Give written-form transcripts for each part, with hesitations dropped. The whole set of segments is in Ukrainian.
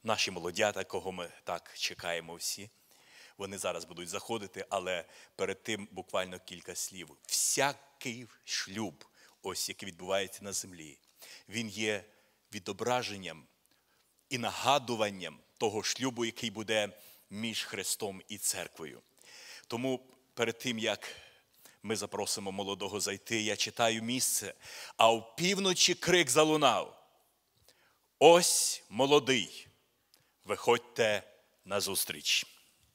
наші молодята, кого ми так чекаємо всі. Вони зараз будуть заходити, але перед тим буквально кілька слів. Всякий шлюб, ось який відбувається на землі, він є відображенням і нагадуванням того шлюбу, який буде між Христом і церквою. Тому перед тим, як ми запросимо молодого зайти, я читаю місце. А в півночі крик залунав: ось молодий, виходьте назустріч.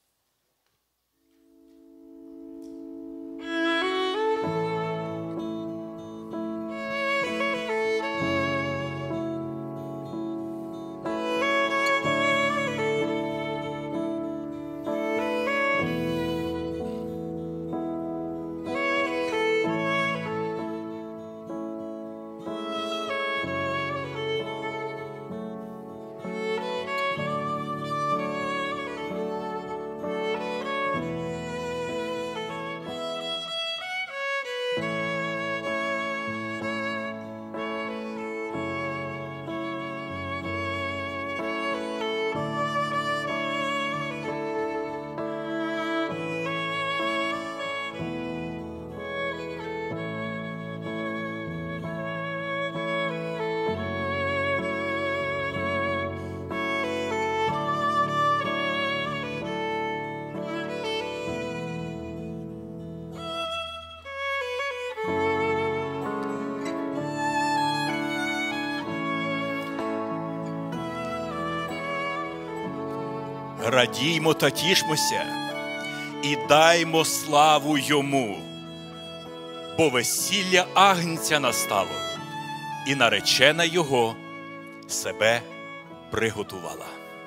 Радіймо та тішмося і даймо славу йому, бо весілля Агнця настало, і наречена його себе приготувала.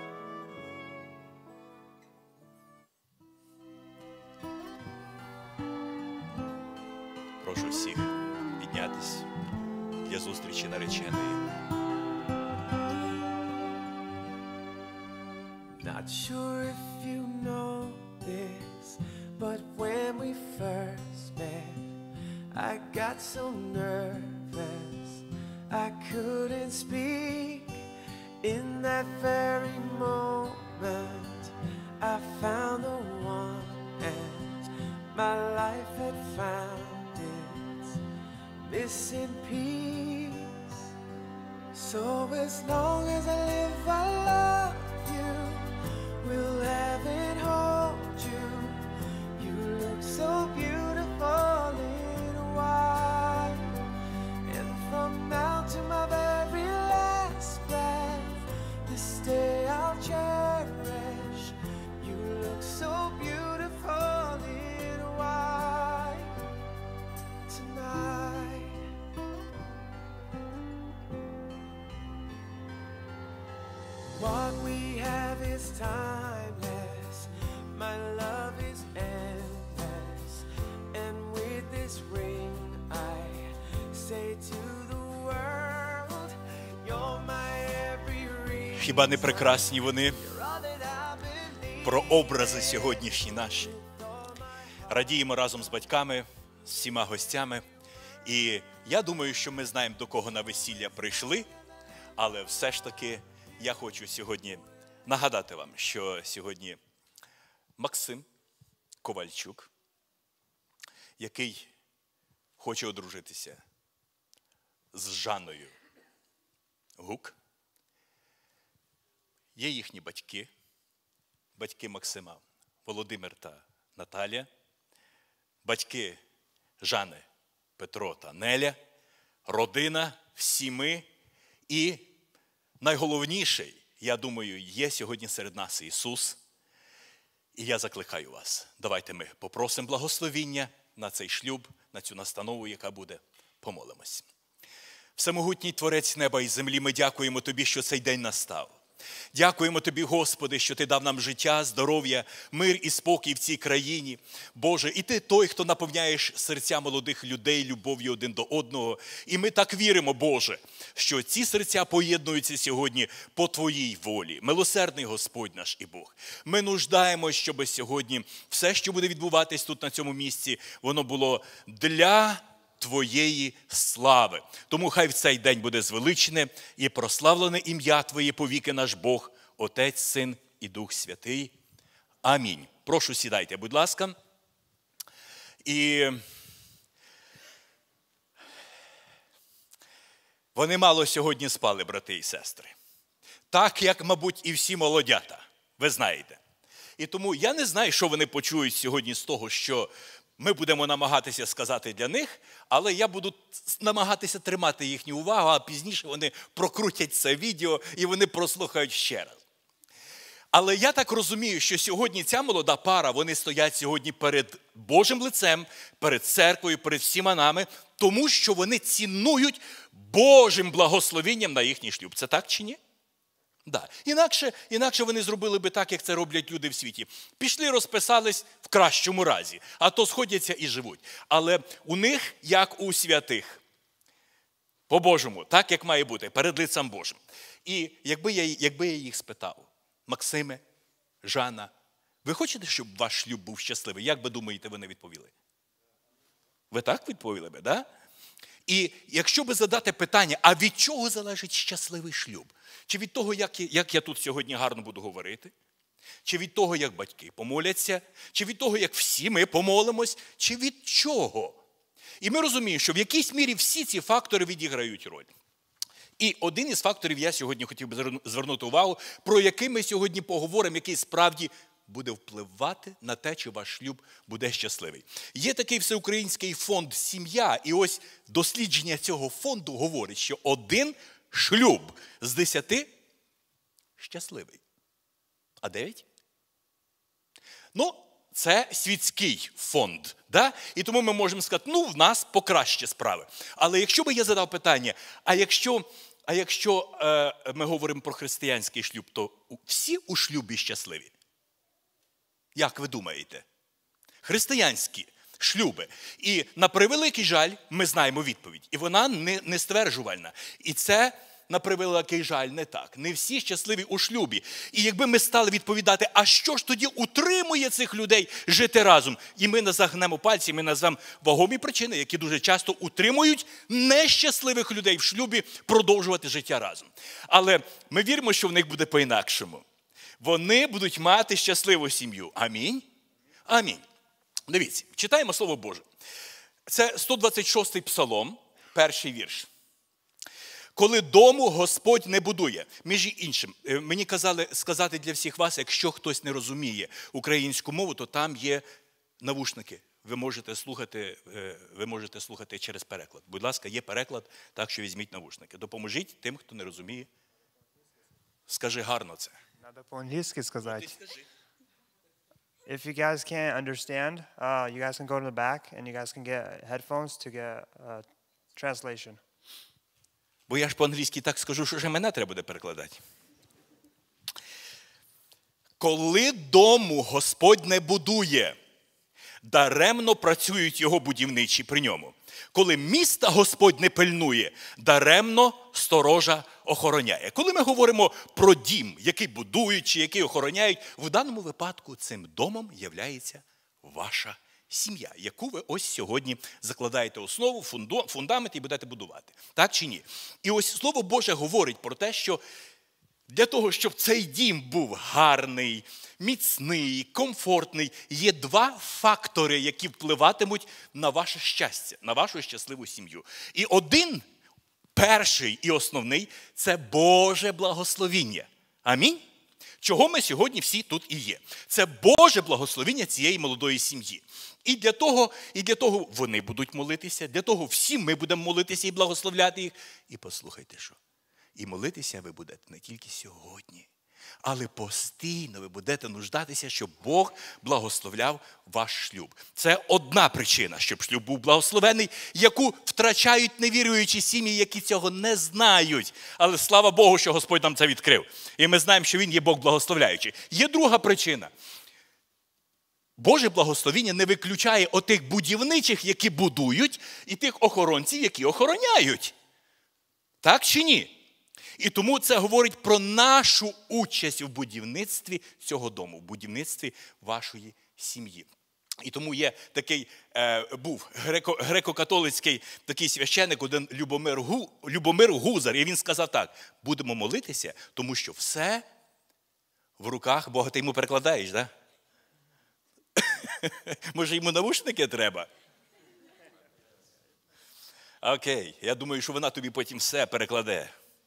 Прошу всіх піднятись для зустрічі нареченої. Not sure if you know this, but when we first met, I got so nervous I couldn't speak. In that very moment, I found the one, and my life had found its missing piece. So as long as I live, I love you. Will heaven hold you? You look so beautiful in white. And from now to my very last breath, this day I'll cherish. You look so beautiful in white tonight. What we have is timeless, my love is endless, and with this ring I say to the world, you're my every ring. Хіба не прекрасні вони? Прообрази сьогоднішні наші. Радіємо разом з батьками, з всіма гостями. І я думаю, що ми знаємо, до кого на весілля прийшли, але все ж таки я хочу сьогодні нагадати вам, що сьогодні Максим Ковальчук, який хоче одружитися з Жанною Гук, є їхні батьки, батьки Максима Володимир та Наталія, батьки Жани Петро та Неля, родина, всі ми і найголовніший, я думаю, є сьогодні серед нас Ісус. І я закликаю вас, давайте ми попросимо благословіння на цей шлюб, на цю настанову, яка буде. Помолимось. Всемогутній Творець неба і землі, ми дякуємо Тобі, що цей день настав. Дякуємо Тобі, Господи, що Ти дав нам життя, здоров'я, мир і спокій в цій країні. Боже, і Ти той, хто наповняєш серця молодих людей любов'ю один до одного. І ми так віримо, Боже, що ці серця поєднуються сьогодні по Твоїй волі. Милосердний Господь наш і Бог. Ми нуждаємося, щоб сьогодні все, що буде відбуватись тут на цьому місці, воно було для Твоєї слави. Тому хай в цей день буде звеличене і прославлене ім'я Твоє повіки наш Бог, Отець, Син і Дух Святий. Амінь. Прошу, сідайте, будь ласка. І вони мало сьогодні спали, брати і сестри. Так, як, мабуть, і всі молодята, ви знаєте. І тому я не знаю, що вони почують сьогодні з того, що ми будемо намагатися сказати для них, але я буду намагатися тримати їхню увагу, а пізніше вони прокрутять це відео і вони прослухають ще раз. Але я так розумію, що сьогодні ця молода пара, вони стоять сьогодні перед Божим лицем, перед церквою, перед всіма нами, тому що вони цінують Божим благословенням на їхній шлюб. Це так чи ні? Да. Інакше вони зробили би так, як це роблять люди в світі. Пішли, розписались в кращому разі, а то сходяться і живуть. Але у них, як у святих, по-божому, так, як має бути, перед лицем Божим. І якби я їх спитав, Максиме, Жанна, ви хочете, щоб ваш шлюб був щасливий? Як би думаєте, вони відповіли? Ви так відповіли би, да? І якщо би задати питання, а від чого залежить щасливий шлюб? Чи від того, як я тут сьогодні гарно буду говорити? Чи від того, як батьки помоляться? Чи від того, як всі ми помолимось? Чи від чого? І ми розуміємо, що в якійсь мірі всі ці фактори відіграють роль. І один із факторів я сьогодні хотів би звернути увагу, про який ми сьогодні поговоримо, який справді буде впливати на те, чи ваш шлюб буде щасливий. Є такий всеукраїнський фонд «Сім'я», і ось дослідження цього фонду говорить, що 1 шлюб з 10 щасливий. А 9? Ну, це світський фонд. Да? І тому ми можемо сказати, в нас покраще справи. Але якщо би я задав питання, а якщо ми говоримо про християнський шлюб, то всі у шлюбі щасливі? Як ви думаєте? Християнські шлюби. І на превеликий жаль, ми знаємо відповідь. І вона не стверджувальна. І це, на превеликий жаль, не так. Не всі щасливі у шлюбі. І якби ми стали відповідати, а що ж тоді утримує цих людей жити разом? І ми загнемо пальці, ми назвемо вагомі причини, які дуже часто утримують нещасливих людей в шлюбі продовжувати життя разом. Але ми віримо, що в них буде по-інакшому. Вони будуть мати щасливу сім'ю. Амінь? Амінь. Дивіться, читаємо Слово Боже. Це 126-й псалом, 1-й вірш. Коли дому Господь не будує. Між іншим, мені казали сказати для всіх вас, якщо хтось не розуміє українську мову, то там є навушники. Ви можете слухати через переклад. Будь ласка, є переклад, так що візьміть навушники. Допоможіть тим, хто не розуміє. Скажи гарно це. Надо по-английски сказать. Ти скажи. If you guys can't understand, you guys can go to the back and you guys can get headphones to get translation. Бо я ж по-англійськи так скажу, що вже мене треба буде перекладати. Коли дому Господь не будує, даремно працюють його будівничі при ньому. Коли міста Господь не пильнує, даремно сторожа охороняє. Коли ми говоримо про дім, який будують чи який охороняють, в даному випадку цим домом являється ваша сім'я, яку ви ось сьогодні закладаєте основу, фундамент і будете будувати. Так чи ні? І ось Слово Боже говорить про те, що для того, щоб цей дім був гарний, міцний, комфортний, є 2 фактори, які впливатимуть на ваше щастя, на вашу щасливу сім'ю. І один, перший і основний – це Боже благословіння. Амінь? Чого ми сьогодні всі тут і є. Це Боже благословіння цієї молодої сім'ї. І для того вони будуть молитися, для того всі ми будемо молитися і благословляти їх. І послухайте, що. І молитися ви будете не тільки сьогодні, але постійно ви будете нуждатися, щоб Бог благословляв ваш шлюб. Це одна причина, щоб шлюб був благословений, яку втрачають невіруючі сім'ї, які цього не знають. Але слава Богу, що Господь нам це відкрив. І ми знаємо, що Він є Бог благословляючий. Є друга причина. Боже благословіння не виключає отих будівничих, які будують, і тих охоронців, які охороняють. Так чи ні? І тому це говорить про нашу участь в будівництві цього дому, в будівництві вашої сім'ї. І тому є такий, був греко-католицький такий священник, один Любомир Гузар, і він сказав так: будемо молитися, тому що все в руках Бога. Ти йому перекладаєш, так? Да? Може, йому навушники треба? Окей, я думаю, що вона тобі потім все перекладе.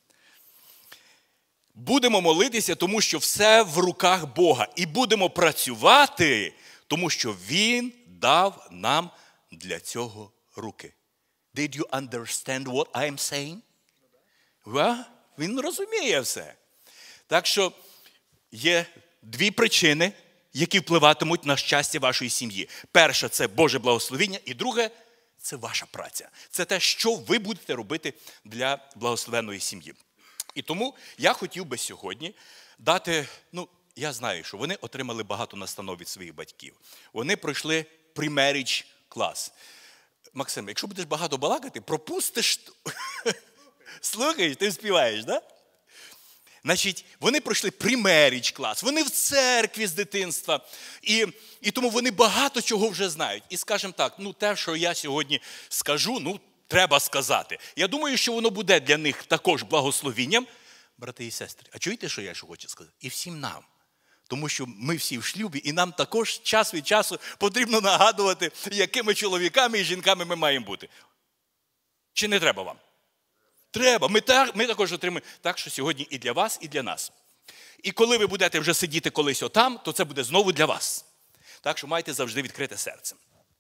Будемо молитися, тому що все в руках Бога. І будемо працювати, тому що Він дав нам для цього руки. Did you understand what I am saying? Він розуміє все. Так що є дві причини, які впливатимуть на щастя вашої сім'ї. Перша – це Боже благословіння, і друге – це ваша праця. Це те, що ви будете робити для благословенної сім'ї. І тому я хотів би сьогодні дати, я знаю, що вони отримали багато настанов від своїх батьків. Вони пройшли pre-marriage клас. Максим, якщо будеш багато балакати, пропустиш. Слухаєш, ти співаєш, так? Да? Значить, вони пройшли pre-marriage клас, вони в церкві з дитинства, і тому вони багато чого вже знають. І скажімо так, те, що я сьогодні скажу, треба сказати. Я думаю, що воно буде для них також благословінням. Брати і сестри, а чуєте, що я хочу сказати? І всім нам. Тому що ми всі в шлюбі, і нам також час від часу потрібно нагадувати, якими чоловіками і жінками ми маємо бути. Чи не треба вам? Треба. Ми також отримуємо. Так що сьогодні і для вас, і для нас. І коли ви будете вже сидіти колись отам, то це буде знову для вас. Так що майте завжди відкрите серце.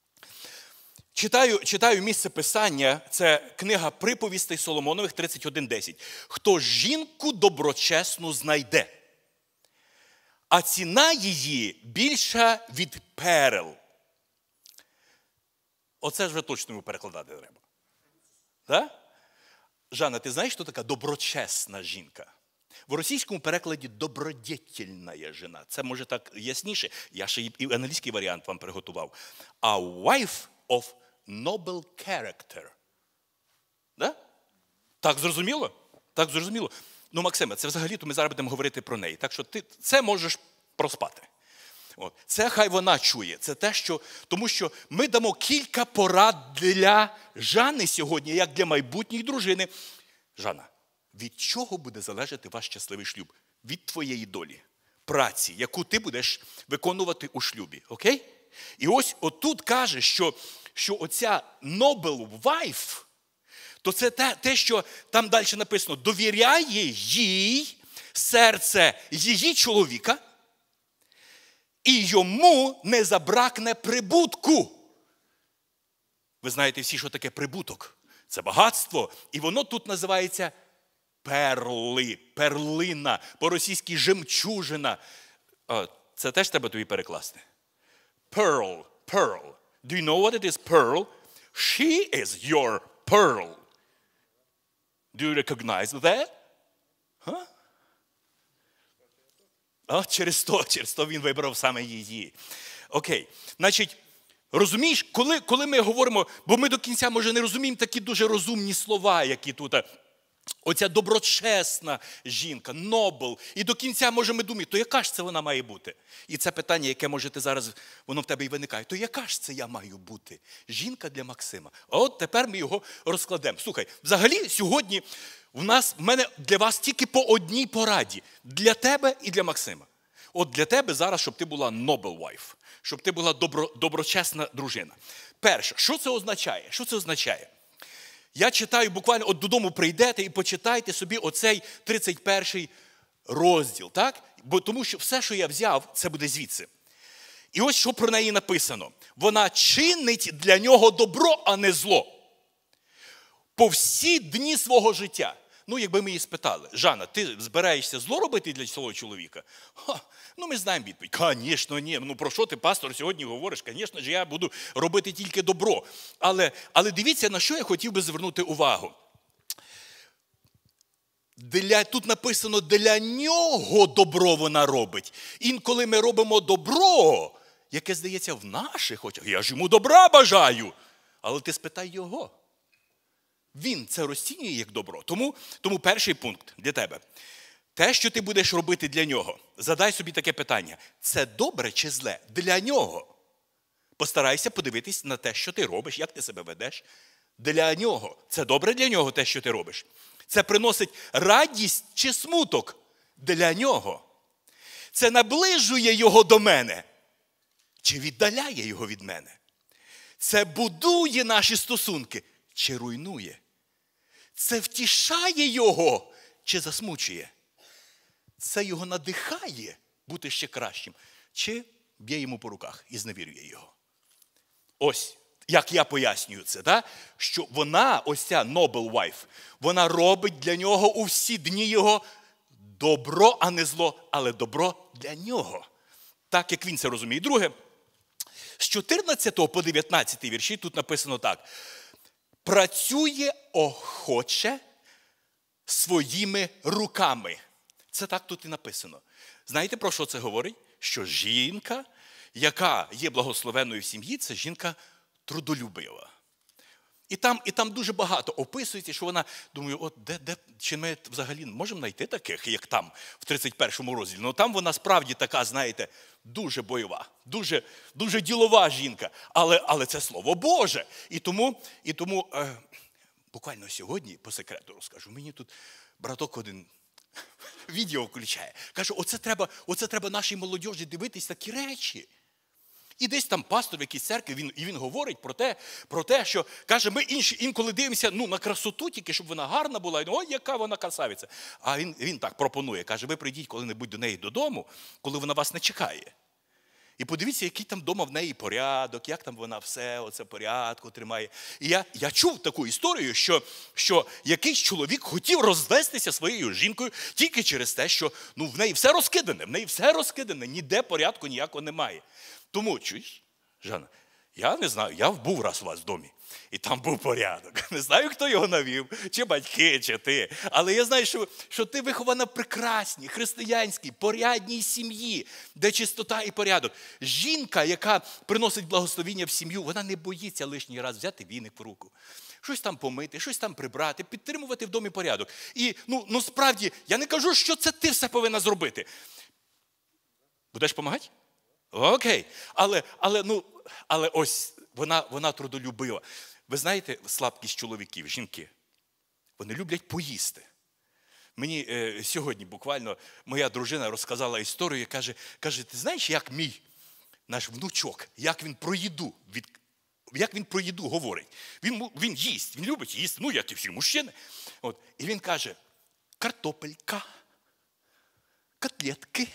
Читаю місце Писання, це книга Приповістей Соломонових 31:10. «Хто жінку доброчесну знайде, а ціна її більша від перел». Оце ж вже точно перекладати треба. Так? Жанна, ти знаєш, що така доброчесна жінка? В російському перекладі добродетельна жена. Це може так ясніше. Я ще і англійський варіант вам приготував. A wife of noble character. Да? Так зрозуміло? Так зрозуміло. Максиме, це взагалі-то ми зараз будемо говорити про неї. Так що ти це можеш проспати. Це хай вона чує. Це те, що... Тому що ми дамо кілька порад для Жанни сьогодні, як для майбутньої дружини. Жанна, від чого буде залежати ваш щасливий шлюб? Від твоєї долі, праці, яку ти будеш виконувати у шлюбі. Окей? І ось отут каже, що оця noble wife, то це те, що там далі написано, довіряє їй серце її чоловіка, і йому не забракне прибутку. Ви знаєте всі, що таке прибуток. Це багатство. І воно тут називається перли, перлина, по-російськи жемчужина. Це теж треба тобі перекласти. Pearl, pearl. Do you know what it is, pearl? She is your pearl. Do you recognize that? Huh? Через то він вибрав саме її. Окей. Значить, розумієш, коли ми говоримо, бо ми до кінця, може, не розуміємо такі дуже розумні слова, які тут. Оця доброчесна жінка, нобл. І до кінця, може, ми думаємо, то яка ж це вона має бути? І це питання, яке, може, ти зараз, воно в тебе і виникає. То яка ж це я маю бути? Жінка для Максима. От тепер ми його розкладемо. Слухай, взагалі, сьогодні в мене для вас тільки по одній пораді. Для тебе і для Максима. От для тебе зараз, щоб ти була noble wife. Щоб ти була доброчесна дружина. Перше, що це означає? Що це означає? Я читаю буквально, от додому прийдете і почитайте собі оцей 31 розділ, так? Тому що все, що я взяв, це буде звідси. І ось що про неї написано. Вона чинить для нього добро, а не зло. По всі дні свого життя. Якби ми її спитали, Жанна, ти збираєшся зло робити для свого чоловіка? Ми знаємо відповідь. Звісно, ні. Про що ти, пастор, сьогодні говориш? Звісно ж, я буду робити тільки добро. Але дивіться, на що я хотів би звернути увагу. Тут написано, для нього добро вона робить. Інколи ми робимо добро, яке, здається, в наших очах. Я ж йому добра бажаю. Але ти спитай його. Він це розцінює як добро. Тому перший пункт для тебе. Те, що ти будеш робити для нього, задай собі таке питання. Це добре чи зле? Для нього. Постарайся подивитись на те, що ти робиш, як ти себе ведеш. Для нього. Це добре для нього те, що ти робиш? Це приносить радість чи смуток? Для нього. Це наближує його до мене чи віддаляє його від мене? Це будує наші стосунки чи руйнує? Це втішає його чи засмучує? Це його надихає бути ще кращим чи б'є йому по руках і зневірює його? Ось, як я пояснюю це, да? Що вона, ось ця noble wife, вона робить для нього у всі дні його добро, а не зло, але добро для нього. Так, як він це розуміє. Друге, з 14 по 19 вірші тут написано так. Працює охоче своїми руками. Це так тут і написано. Знаєте, про що це говорить? Що жінка, яка є благословенною в сім'ї, це жінка трудолюбива. І там дуже багато описується, що вона, думаю, от чи ми взагалі можемо знайти таких, як там, в 31-му розділі. Ну там вона справді така, знаєте, дуже бойова, дуже ділова жінка. Але це Слово Боже. І тому буквально сьогодні, по секрету розкажу, мені тут браток один відео включає. Каже, оце треба нашій молодіжі дивитись такі речі. І десь там пастор в якійсь церкві, він говорить про те, що, каже, ми інколи дивимося на красоту, тільки щоб вона гарна була, і ой, яка вона красавиця. А він так пропонує, каже, ви прийдіть коли-небудь до неї додому, коли вона вас не чекає. І подивіться, який там вдома в неї порядок, як там вона все оце порядку тримає. І я чув таку історію, що якийсь чоловік хотів розвестися своєю жінкою тільки через те, що в неї все розкидане, ніде порядку ніякого немає. Тому, чуєш, Жанна, я не знаю, я був раз у вас в домі, і там був порядок. Не знаю, хто його навів, чи батьки, чи ти. Але я знаю, що ти вихована в прекрасній, християнській, порядній сім'ї, де чистота і порядок. Жінка, яка приносить благословіння в сім'ю, вона не боїться лишній раз взяти віник в руку. Щось там помити, щось там прибрати, підтримувати в домі порядок. І, справді, я не кажу, що це ти все повинна зробити. Будеш допомагати? Окей. Але ось вона трудолюбива. Ви знаєте слабкість чоловіків, жінки? Вони люблять поїсти. Мені сьогодні буквально моя дружина розказала історію і каже, ти знаєш, як наш внучок, як він про їду говорить. Він їсть, він любить їсти, як і всі мужчини. І він каже, картопелька, котлетки,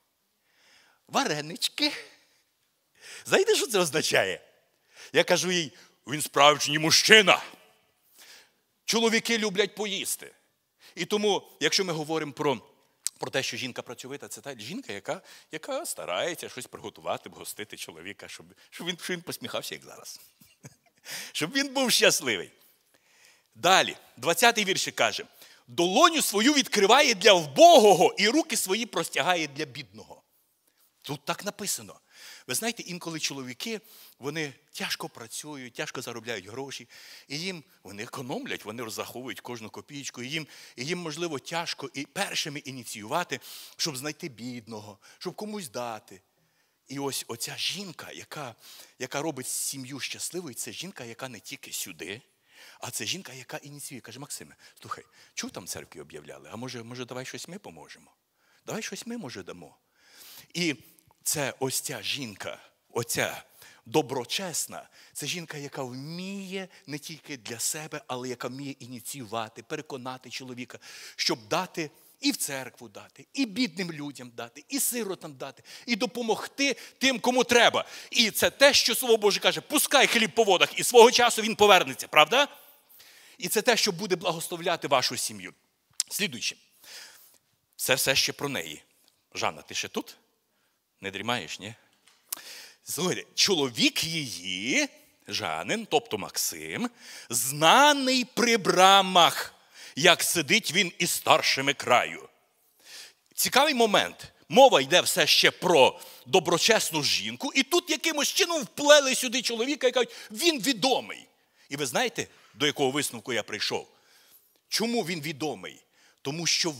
варенички. Знаєте, що це означає? Я кажу їй, він справжній мужчина. Чоловіки люблять поїсти. І тому, якщо ми говоримо про те, що жінка працьовита, це та жінка, яка старається щось приготувати, вгостити чоловіка, щоб він посміхався, як зараз. Щоб він був щасливий. Далі, 20-й віршик каже, долоню свою відкриває для вбогого і руки свої простягає для бідного. Тут так написано. Ви знаєте, інколи чоловіки, вони тяжко працюють, тяжко заробляють гроші, і вони економлять, вони розраховують кожну копійку, і їм, можливо, тяжко і першими ініціювати, щоб знайти бідного, щоб комусь дати. І ось оця жінка, яка робить сім'ю щасливою, це жінка, яка не тільки сюди, а це жінка, яка ініціює. Каже, Максиме, слухай, чув там церкві об'являли, а може давай щось ми поможемо? Давай щось ми, може, дамо. І це ось ця жінка, оця доброчесна, це жінка, яка вміє не тільки для себе, але яка вміє ініціювати, переконати чоловіка, щоб дати і в церкву дати, і бідним людям дати, і сиротам дати, і допомогти тим, кому треба. І це те, що Слово Боже каже, пускай хліб по водах, і свого часу він повернеться, правда? І це те, що буде благословляти вашу сім'ю. Слідуюче. Це все ще про неї. Жанна, ти ще тут? Не дрімаєш, ні? Слухайте, чоловік її, Жанин, тобто Максим, знаний при брамах, як сидить він із старшими краю. Цікавий момент. Мова йде все ще про доброчесну жінку, і тут якимось чином вплели сюди чоловіка і кажуть, він відомий. І ви знаєте, до якого висновку я прийшов? Чому він відомий? Тому що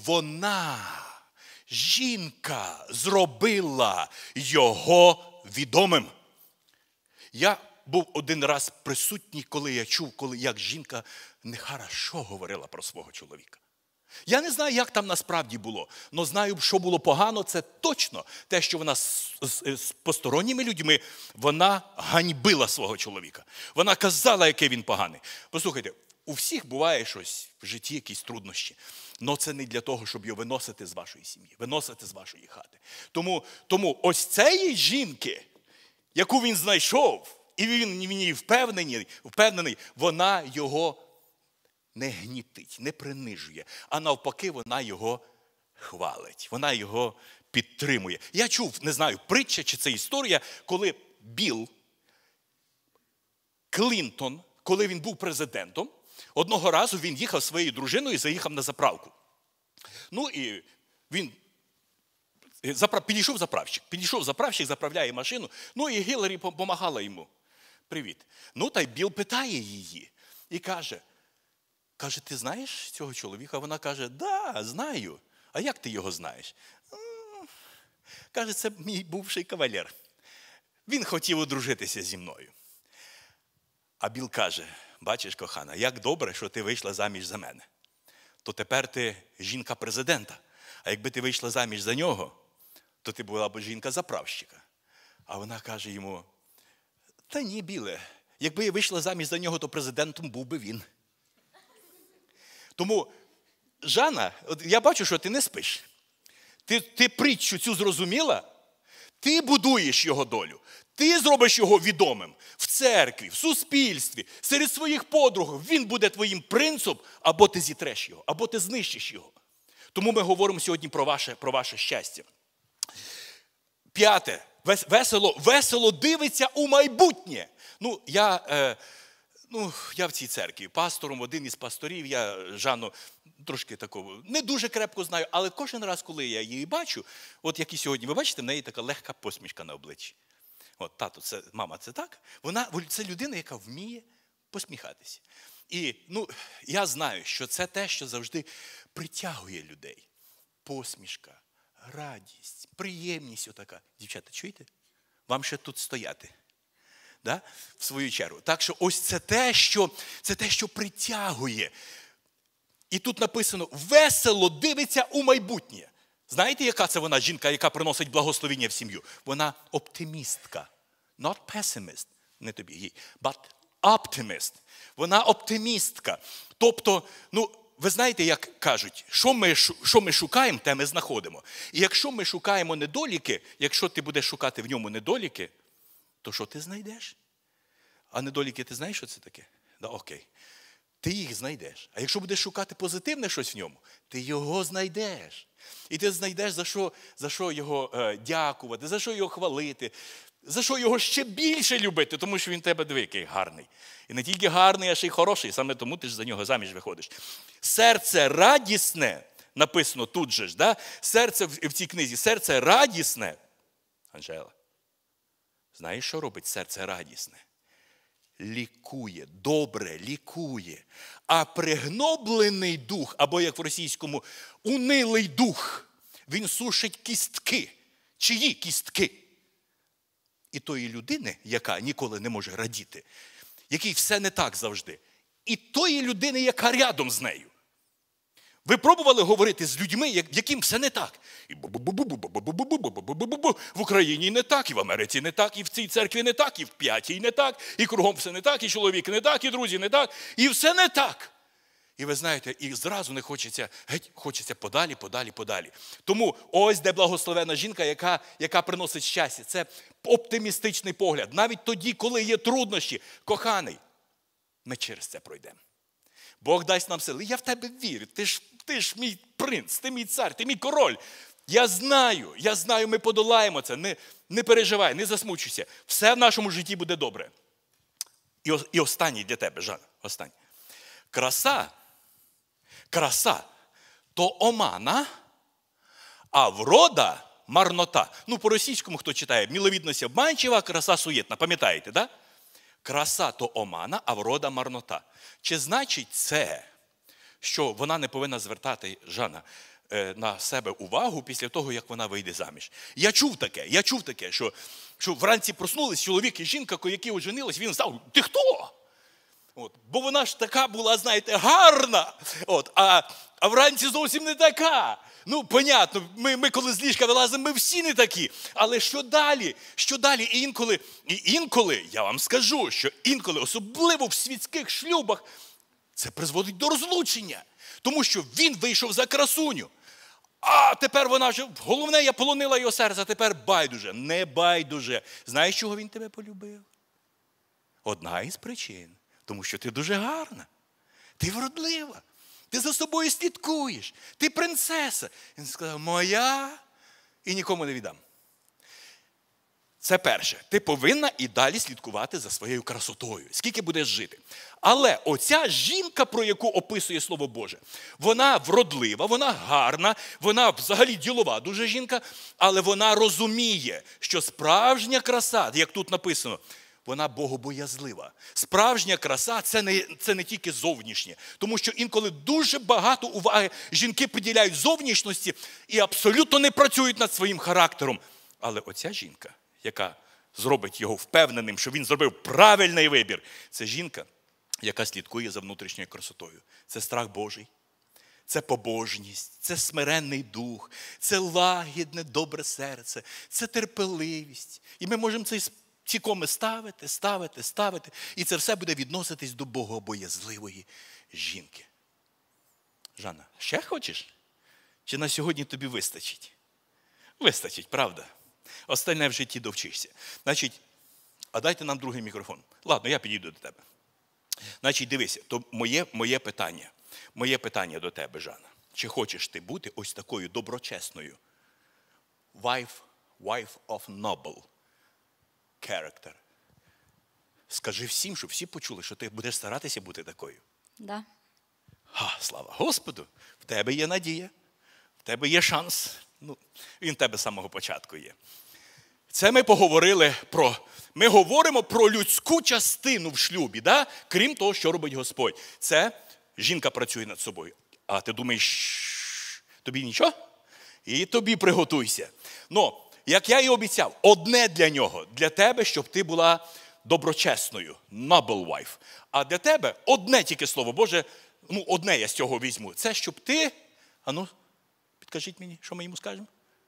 жінка зробила його відомим. Я був один раз присутній, коли я чув, як жінка нехорошо говорила про свого чоловіка. Я не знаю, як там насправді було, але знаю, що було погано, це точно те, що вона з посторонніми людьми, вона ганьбила свого чоловіка. Вона казала, який він поганий. Послухайте, у всіх буває щось в житті, якісь труднощі. Але це не для того, щоб його виносити з вашої сім'ї, виносити з вашої хати. Тому ось цієї жінки, яку він знайшов, і він в ній впевнений, вона його не гнітить, не принижує, а навпаки, вона його хвалить, вона його підтримує. Я чув, не знаю, притча чи це історія, коли Білл Клінтон, коли він був президентом, одного разу він їхав зі своєю дружиною і заїхав на заправку. Ну і він підійшов заправщик, заправляє машину, ну і Гіларі допомагала йому. Привіт. Ну та й Білл питає її і каже, ти знаєш цього чоловіка? Вона каже, да, знаю. А як ти його знаєш? Каже, це мій бувший кавалер. Він хотів одружитися зі мною. А Білл каже, бачиш, кохана, як добре, що ти вийшла заміж за мене. То тепер ти жінка президента. А якби ти вийшла заміж за нього, то ти була б жінка заправщика. А вона каже йому, та ні, Біле, якби я вийшла заміж за нього, то президентом був би він. Тому, Жанна, я бачу, що ти не спиш. Ти притчу цю зрозуміла? Ти будуєш його долю. Ти зробиш його відомим в церкві, в суспільстві, серед своїх подруг. Він буде твоїм принцем, або ти зітреш його, або ти знищиш його. Тому ми говоримо сьогодні про ваше щастя. 5. Весело дивиться у майбутнє. Я в цій церкві пастором, один із пасторів, я Жанну трошки такого не дуже крепко знаю, але кожен раз, коли я її бачу, от як і сьогодні, ви бачите, в неї така легка посмішка на обличчі. От, тато, мама, це так? Це людина, яка вміє посміхатися. І, я знаю, що це те, що завжди притягує людей. Посмішка, радість, приємність отака. Дівчата, чуєте? Вам ще тут стояти. Да? В свою чергу. Так що ось це те, що притягує. І тут написано, весело дивиться у майбутнє. Знаєте, яка це вона жінка, яка приносить благословіння в сім'ю? Вона оптимістка. Not pessimist, не тобі, їй, but optimist. Вона оптимістка. Тобто, ви знаєте, як кажуть, що ми шукаємо, те ми знаходимо. І якщо ми шукаємо недоліки, якщо ти будеш шукати в ньому недоліки, то що ти знайдеш? А недоліки, ти знаєш, що це таке? Да, окей. Ти їх знайдеш. А якщо будеш шукати позитивне щось в ньому, ти його знайдеш. І ти знайдеш, за що його дякувати, за що його хвалити, за що його ще більше любити, тому що він тебе який гарний. І не тільки гарний, а ще й хороший, саме тому ти ж за нього заміж виходиш. Серце радісне, написано тут же ж, да? Серце в цій книзі, серце радісне. Анжела, знаєш, що робить серце радісне? Лікує, добре лікує. А пригноблений дух, або як в російському, унилий дух, він сушить кістки. Чиї кістки? І тої людини, яка ніколи не може радіти, якій все не так завжди. І тої людини, яка рядом з нею. Ви пробували говорити з людьми, яким все не так? І в Україні не так, і в Америці не так, і в цій церкві не так, і в п'ятій не так, і кругом все не так, і чоловік не так, і друзі не так, і все не так. І ви знаєте, і зразу не хочеться, хочеться подалі. Тому ось де благословена жінка, яка приносить щастя. Це оптимістичний погляд. Навіть тоді, коли є труднощі. Коханий, ми через це пройдемо. Бог дасть нам сили. Я в тебе вірю. Ти ж мій принц, ти мій цар, ти мій король. Я знаю, ми подолаємо це. Не переживай, не засмучуйся. Все в нашому житті буде добре. І останній для тебе, Жан, останній. Краса – то омана, а врода – марнота. По-російському, хто читає, миловідність обманчива, краса суєтна. Пам'ятаєте, да? Краса – то омана, а врода – марнота. Чи значить це, що вона не повинна звертати, Жанна, на себе увагу після того, як вона вийде заміж? Я чув таке, що вранці проснулись чоловік і жінка, які оженились, він сказав, ти хто? Бо вона ж така була, знаєте, гарна. а вранці зовсім не така. Ну, понятно, ми коли з ліжка вилазимо, ми всі не такі. Але що далі? Що далі? І інколи, я вам скажу, що інколи, особливо в світських шлюбах, це призводить до розлучення. Тому що він вийшов за красуню. А тепер вона вже, головне, я полонила його серце, а тепер байдуже. Не байдуже. Знаєш, чого він тебе полюбив? Одна із причин. Тому що ти дуже гарна. Ти вродлива. Ти за собою слідкуєш. Ти принцеса. Він сказав, моя, і нікому не віддам. Це перше. Ти повинна і далі слідкувати за своєю красотою. Скільки будеш жити. Але оця жінка, про яку описує Слово Боже, вона вродлива, вона гарна, вона взагалі ділова дуже жінка, але вона розуміє, що справжня краса, як тут написано, вона богобоязлива. Справжня краса – це не тільки зовнішнє. Тому що інколи дуже багато уваги жінки приділяють зовнішності і абсолютно не працюють над своїм характером. Але оця жінка, яка зробить його впевненим, що він зробив правильний вибір, це жінка, яка слідкує за внутрішньою красотою. Це страх Божий, це побожність, це смиренний дух, це лагідне, добре серце, це терпеливість. І ми можемо ці коми ставити, і це все буде відноситись до богобоязливої жінки. Жанна, ще хочеш? Чи на сьогодні тобі вистачить? Вистачить, правда? Остальне в житті довчишся. Значить, а дайте нам другий мікрофон. Ладно, я підійду до тебе. Значить, дивися, то моє питання до тебе, Жанна. Чи хочеш ти бути ось такою доброчесною? Wife of noble character. Скажи всім, щоб всі почули, що ти будеш старатися бути такою. Да. Слава Господу, в тебе є надія, в тебе є шанс. Ну, він в тебе з самого початку є. Це ми говоримо про людську частину в шлюбі, да? Крім того, що робить Господь. Це жінка працює над собою. А ти думаєш, тобі нічого? І тобі приготуйся. Ну, як я і обіцяв, одне для нього, для тебе, щоб ти була доброчесною, noble wife. А для тебе одне тільки Слово Боже, ну, одне я з цього візьму. Це щоб ти, підкажіть мені, що ми йому скажемо?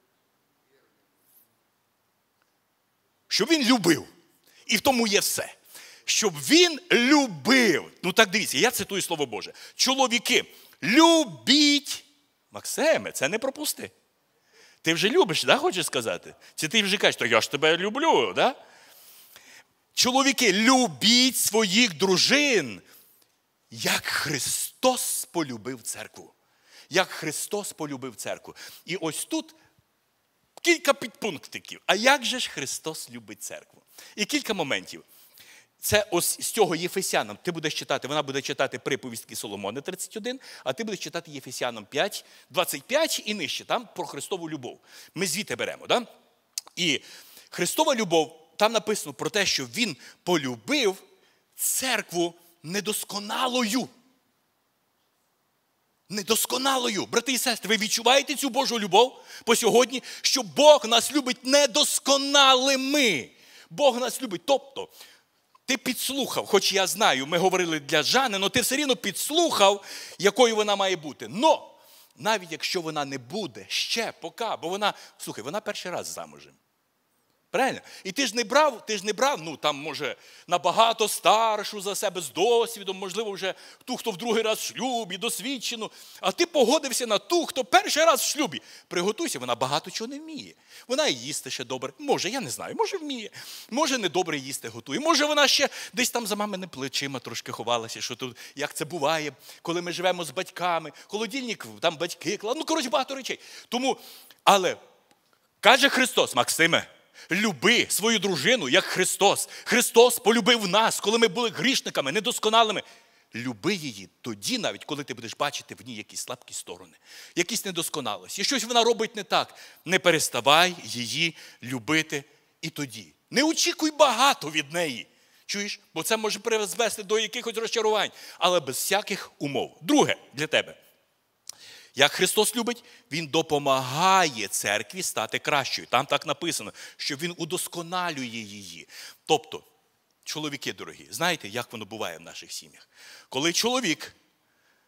Щоб він любив. І в тому є все. Щоб він любив. Ну так дивіться, я цитую Слово Боже. Чоловіки, любіть. Максиме, це не пропусти. Ти вже любиш, да, хочеш сказати? Чи ти вже кажеш, то я ж тебе люблю, да? Чоловіки, любіть своїх дружин, як Христос полюбив церкву. Як Христос полюбив церкву. І ось тут кілька підпунктиків. А як же ж Христос любить церкву? І кілька моментів. Це ось з цього Єфесянам. Ти будеш читати, вона буде читати приповістки Соломона 31, а ти будеш читати Єфесянам 5, 25 і нижче. Там про Христову любов. Ми звідти беремо, да? І Христова любов, там написано про те, що він полюбив церкву недосконалою. Недосконалою. Брати і сестри, ви відчуваєте цю Божу любов по сьогодні? Що Бог нас любить недосконалими. Бог нас любить. Тобто, ти підслухав, хоч я знаю, ми говорили для Жани, але ти все рівно підслухав, якою вона має бути. Но, навіть якщо вона не буде ще поки, бо вона, слухай, вона перший раз замужем. Правильно? І ти ж не брав, ну там, може, набагато старшу за себе, з досвідом, можливо, вже ту, хто в другий раз в шлюбі, досвідчену. А ти погодився на ту, хто перший раз в шлюбі. Приготуйся, вона багато чого не вміє. Вона і їсти ще добре. Може, я не знаю, може вміє. Може, не добре їсти готує. Може, вона ще десь там за мамини плечима трошки ховалася, що тут, як це буває, коли ми живемо з батьками. Холодильник, там батьки кладуть. Ну, коротше, багато речей. Тому, але, каже Христос, Максиме, люби свою дружину, як Христос. Христос полюбив нас, коли ми були грішниками, недосконалими. Люби її тоді навіть, коли ти будеш бачити в ній якісь слабкі сторони, якісь недосконалості. Щось вона робить не так. Не переставай її любити і тоді. Не очікуй багато від неї. Чуєш? Бо це може призвести до якихось розчарувань. Але без всяких умов. Друге для тебе. Як Христос любить, Він допомагає церкві стати кращою. Там так написано, що Він удосконалює її. Тобто, чоловіки дорогі, знаєте, як воно буває в наших сім'ях? Коли чоловік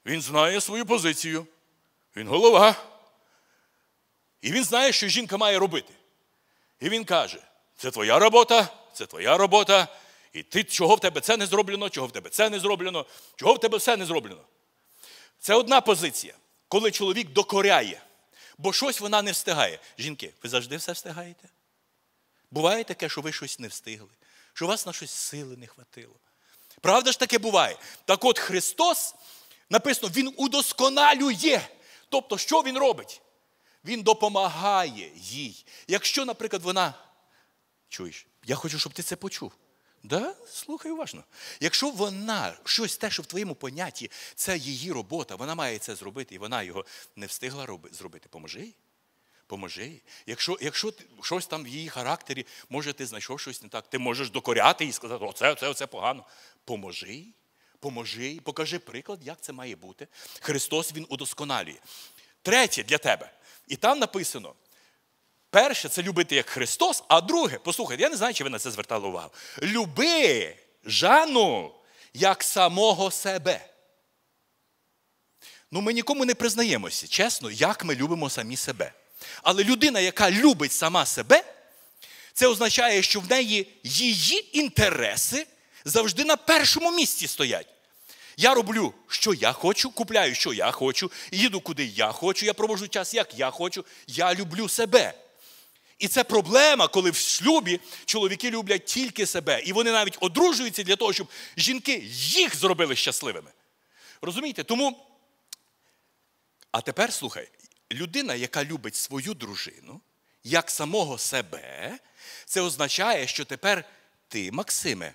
Він знає свою позицію. Він голова. І він знає, що жінка має робити. І він каже, це твоя робота, і ти, чого в тебе це не зроблено, чого в тебе це не зроблено, чого в тебе все не зроблено. Це одна позиція, коли чоловік докоряє, бо щось вона не встигає. Жінки, ви завжди все встигаєте? Буває таке, що ви щось не встигли, що у вас на щось сили не хватило. Правда ж таке буває? Так от Христос, написано, Він удосконалює. Тобто, що Він робить? Він допомагає їй. Якщо, наприклад, вона... Чуєш? Я хочу, щоб ти це почув. Да? Слухай уважно. Якщо вона, щось те, що в твоєму понятті, це її робота, вона має це зробити, і вона його не встигла зробити, поможи їй. Поможи їй. Якщо щось там в її характері, може ти знайшов щось не так, ти можеш докоряти і сказати, оце погано. Поможи їй. Поможи їй. Покажи приклад, як це має бути. Христос, Він удосконалює. Третє для тебе. І там написано, перше, це любити як Христос, а друге, послухайте, я не знаю, чи ви на це звертали увагу. Люби Жанну як самого себе. Ну, ми нікому не признаємося, чесно, як ми любимо самі себе. Але людина, яка любить сама себе, це означає, що в неї її інтереси завжди на першому місці стоять. Я роблю, що я хочу, купляю, що я хочу, їду, куди я хочу, я проводжу час, як я хочу. Я люблю себе. І це проблема, коли в шлюбі чоловіки люблять тільки себе. І вони навіть одружуються для того, щоб жінки їх зробили щасливими. Розумієте? Тому, а тепер, слухай, людина, яка любить свою дружину, як самого себе, це означає, що тепер ти, Максиме,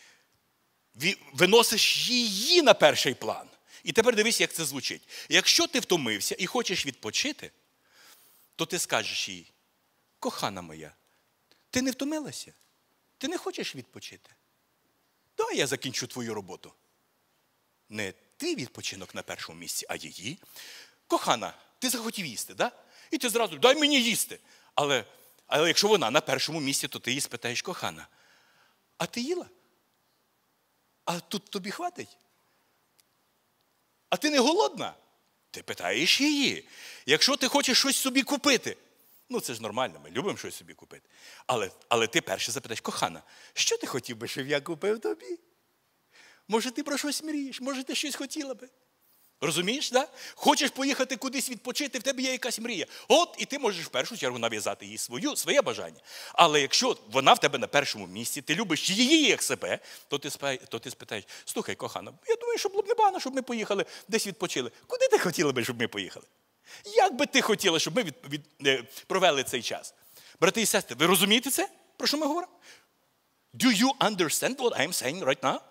виносиш її на перший план. І тепер дивись, як це звучить. Якщо ти втомився і хочеш відпочити, то ти скажеш їй, кохана моя, ти не втомилася? Ти не хочеш відпочити? Давай я закінчу твою роботу. Не ти відпочинок на першому місці, а її. Кохана, ти захотів їсти, да? І ти зразу, дай мені їсти. Але якщо вона на першому місці, то ти її спитаєш, кохана, а ти їла? А тут тобі хватить? А ти не голодна? Ти питаєш її. Якщо ти хочеш щось собі купити, ну це ж нормально, ми любимо щось собі купити. Але ти перше запитаєш, кохана, що ти хотів би, щоб я купив тобі? Може ти про щось мрієш, може ти щось хотіла би? Розумієш, да? Хочеш поїхати кудись відпочити, в тебе є якась мрія. От, і ти можеш в першу чергу нав'язати їй своє бажання. Але якщо вона в тебе на першому місці, ти любиш її як себе, то ти спитаєш, слухай, кохана, я думаю, що було б непогано, щоб ми поїхали, десь відпочили. Куди ти хотіла би, щоб ми поїхали? Як би ти хотіла, щоб ми провели цей час? Брати і сестри, ви розумієте це, про що ми говоримо? Do you understand what I'm saying right now?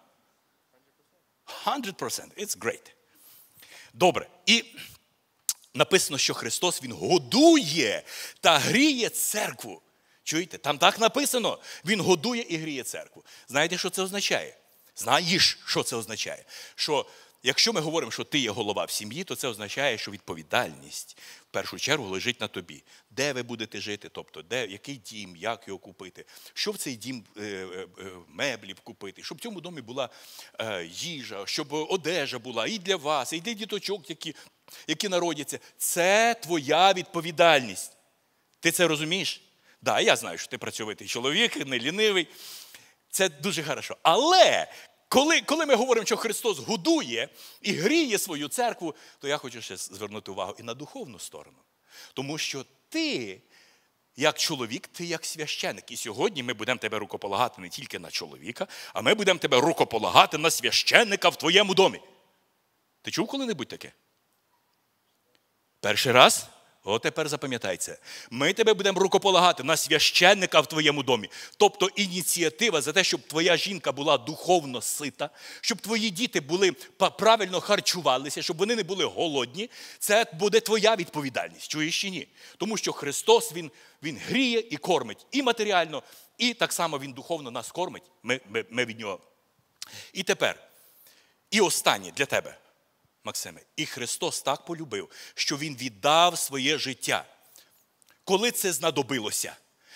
100%. It's great. Добре. І написано, що Христос, Він годує та гріє церкву. Чуєте? Там так написано. Він годує і гріє церкву. Знаєте, що це означає? Знаєш, що це означає? Що якщо ми говоримо, що ти є голова в сім'ї, то це означає, що відповідальність в першу чергу лежить на тобі. Де ви будете жити, тобто який дім, як його купити, що в цей дім меблів купити, щоб в цьому домі була їжа, щоб одежа була і для вас, і для діточок, які народяться. Це твоя відповідальність. Ти це розумієш? Да, я знаю, що ти працьовитий чоловік, не лінивий. Це дуже хорошо. Але коли ми говоримо, що Христос годує і гріє свою церкву, то я хочу ще звернути увагу і на духовну сторону. Тому що ти, як чоловік, ти як священик. І сьогодні ми будемо тебе рукополагати не тільки на чоловіка, а ми будемо тебе рукополагати на священника в твоєму домі. Ти чув коли-небудь таке? Перший раз? О, тепер запам'ятай це. Ми тебе будемо рукополагати на священника в твоєму домі. Тобто ініціатива за те, щоб твоя жінка була духовно сита, щоб твої діти правильно харчувалися, щоб вони не були голодні. Це буде твоя відповідальність. Чуєш чи ні? Тому що Христос, Він гріє і кормить і матеріально, і так само Він духовно нас кормить. Ми від Нього. І тепер, і останнє для тебе. Максиме, і Христос так полюбив, що Він віддав своє життя. Коли це знадобилося?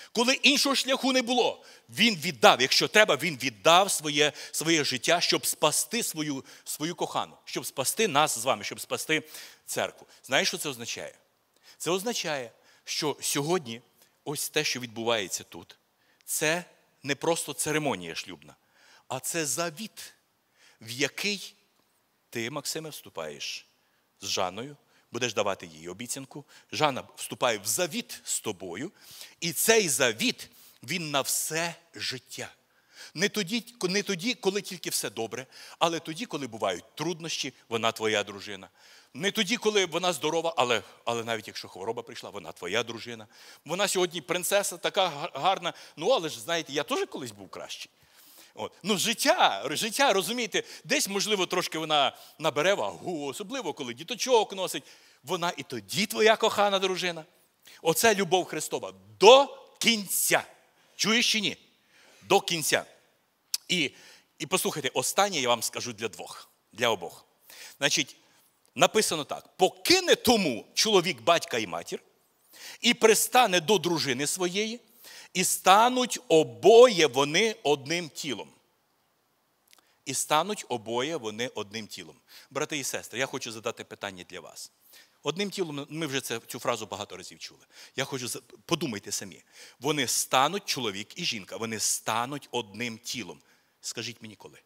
Коли іншого шляху не було, він віддав, якщо треба, він віддав своє життя, щоб спасти свою кохану, щоб спасти нас з вами, щоб спасти церкву. Знаєш, що це означає? Це означає, що сьогодні ось те, що відбувається тут, це не просто церемонія шлюбна, а це завіт, в який ти, Максиме, вступаєш з Жанною, будеш давати їй обіцянку. Жанна вступає в завіт з тобою, і цей завіт, він на все життя. Не тоді, коли тільки все добре, але тоді, коли бувають труднощі, вона твоя дружина. Не тоді, коли вона здорова, але навіть якщо хвороба прийшла, вона твоя дружина. Вона сьогодні принцеса, така гарна, але ж, знаєте, я теж колись був кращий. Життя, розумієте, десь, можливо, трошки вона набере вагу, особливо, коли діточок носить. Вона і тоді твоя кохана дружина. Оце любов Христова. До кінця. Чуєш чи ні? До кінця. І послухайте, останнє я вам скажу для обох. Значить, написано так. Покине тому чоловік батька і матір, і пристане до дружини своєї, і стануть обоє вони одним тілом. І стануть обоє вони одним тілом. Брати і сестри, я хочу задати питання для вас. Одним тілом, ми вже цю фразу багато разів чули. Я хочу, подумайте самі. Вони стануть, чоловік і жінка, вони стануть одним тілом. Скажіть мені, коли?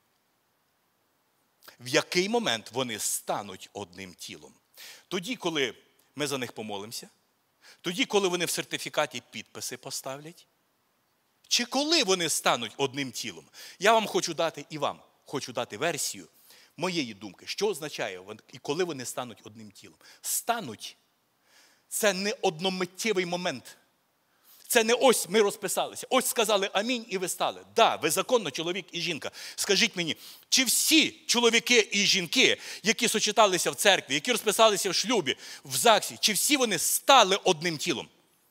В який момент вони стануть одним тілом? Тоді, коли ми за них помолимося? Тоді, коли вони в сертифікаті підписи поставлять? Чи коли вони стануть одним тілом? Я вам хочу дати і вам хочу дати версію моєї думки. Що означає, і коли вони стануть одним тілом? Стануть – це не одномиттєвий момент. Це не ось ми розписалися, ось сказали амінь і ви стали. Да, ви законно чоловік і жінка. Скажіть мені, чи всі чоловіки і жінки, які сочеталися в церкві, які розписалися в шлюбі, в ЗАГСі, чи всі вони стали одним тілом?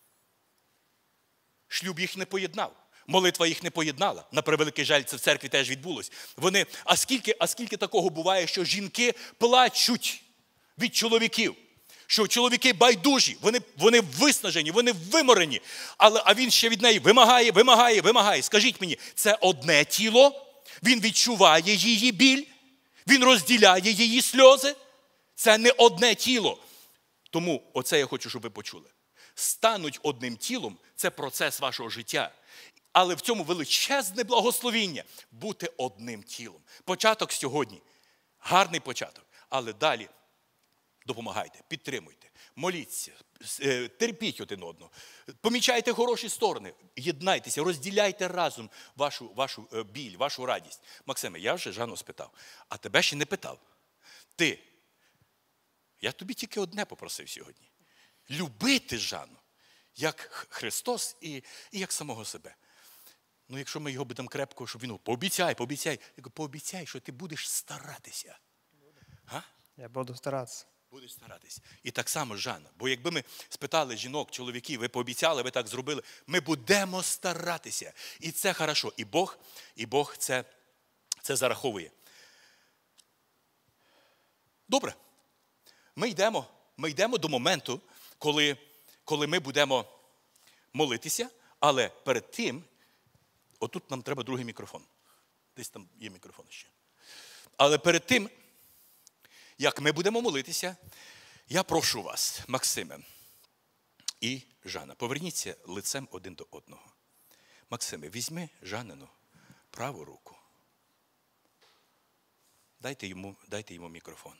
Шлюб їх не поєднав. Молитва їх не поєднала. На превеликий жаль, це в церкві теж відбулось. А скільки такого буває, що жінки плачуть від чоловіків? Що чоловіки байдужі, вони виснажені, вони виморені. А він ще від неї вимагає. Скажіть мені, це одне тіло? Він відчуває її біль? Він розділяє її сльози? Це не одне тіло. Тому оце я хочу, щоб ви почули. Стануть одним тілом – це процес вашого життя. Але в цьому величезне благословіння – бути одним тілом. Початок сьогодні. Гарний початок. Але далі допомагайте, підтримуйте, моліться, терпіть один одного. Помічайте хороші сторони, єднайтеся, розділяйте разом вашу біль, вашу радість. Максиме, я вже Жанну спитав, а тебе ще не питав. Я тобі тільки одне попросив сьогодні. Любити Жанну, як Христос і як самого себе. Якщо ми його будемо крепко, щоб він пообіцяй. Я кажу, пообіцяй, що ти будеш старатися. Я буду старатися. Будеш старатися. І так само Жанна. Бо якби ми спитали жінок, чоловіків, ви пообіцяли, ви так зробили, ми будемо старатися. І це хорошо. І Бог це зараховує. Добре. Ми йдемо до моменту, коли ми будемо молитися, але перед тим, отут нам треба другий мікрофон. Десь там є мікрофон ще. Але перед тим, як ми будемо молитися, я прошу вас, Максиме і Жанна, поверніться лицем один до одного. Максиме, візьми Жаннину праву руку. Дайте йому мікрофон.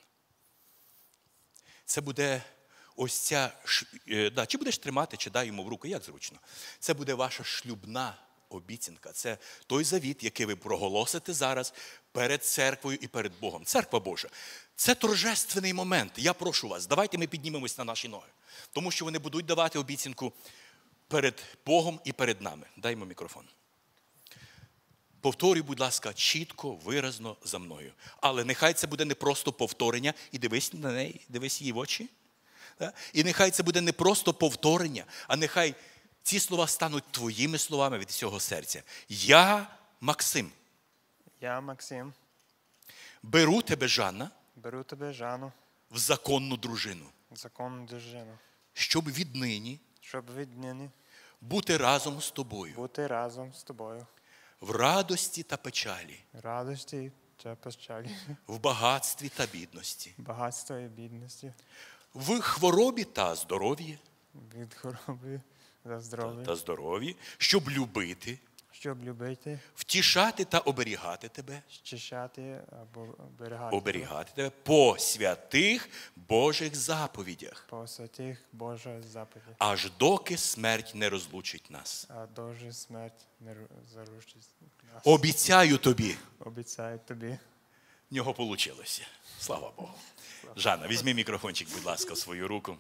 Це буде ось ця, чи будеш тримати, чи дай йому в руку, як зручно. Це буде ваша шлюбна обіцянка. Це той завіт, який ви проголосите зараз перед церквою і перед Богом. Церква Божа. Це торжественний момент. Я прошу вас, давайте ми піднімемось на наші ноги. Тому що вони будуть давати обіцянку перед Богом і перед нами. Дай йому мікрофон. Повторюй, будь ласка, чітко, виразно за мною. Але нехай це буде не просто повторення, і дивись на неї, дивись її в очі. І нехай це буде не просто повторення, а нехай ці слова стануть твоїми словами від всього серця. Я, Максим. Я, Максим. Беру тебе, Жанна. Беру тебе, Жанну. В законну дружину. Законну дружину. Щоб віднині. Щоб віднині. бути разом з тобою бути разом з тобою. в радості та печалі, Радості та печалі, в багатстві та бідності, багатства і бідності, в хворобі та здоров'ї, від хвороби та здоров'я, та здоров'ї, щоб любити, щоб любити, втішати та оберігати тебе, щищати або оберігати оберігати тебе по святих Божих заповідях, по святих Божих заповідях, аж доки смерть не розлучить нас. а дуже смерть не зарушить нас. Обіцяю тобі. Обіцяю тобі. В нього вийшло. Слава Богу. Жанна, візьми мікрофончик, будь ласка, в свою руку.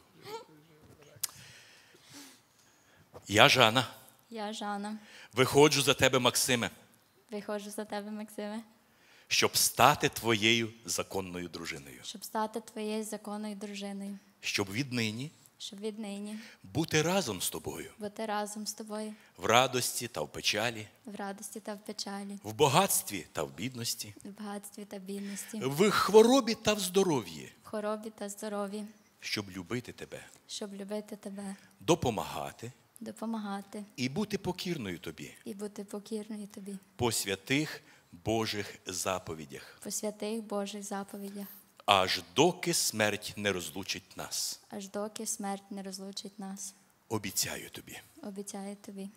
Я, Жанна, Я Жанна. виходжу за тебе, Максиме, Виходжу за тебе, Максиме, щоб стати твоєю законною дружиною. щоб стати твоєю законною дружиною, Щоб віднині щоб віднині бути разом з тобою бути разом з тобою в радості та в печалі, в радості та в печалі, в багатстві та в бідності, в багатстві та бідності, в хворобі та в здоров'ї, в хоробі та здоров'ї, щоб любити тебе, щоб любити тебе, допомагати допомагати і бути покірною тобі і бути покірною тобі по святих Божих заповідях, по святих Божих заповідях, аж доки смерть не розлучить нас. аж доки смерть не розлучить нас. Обіцяю тобі. Обіцяю тобі.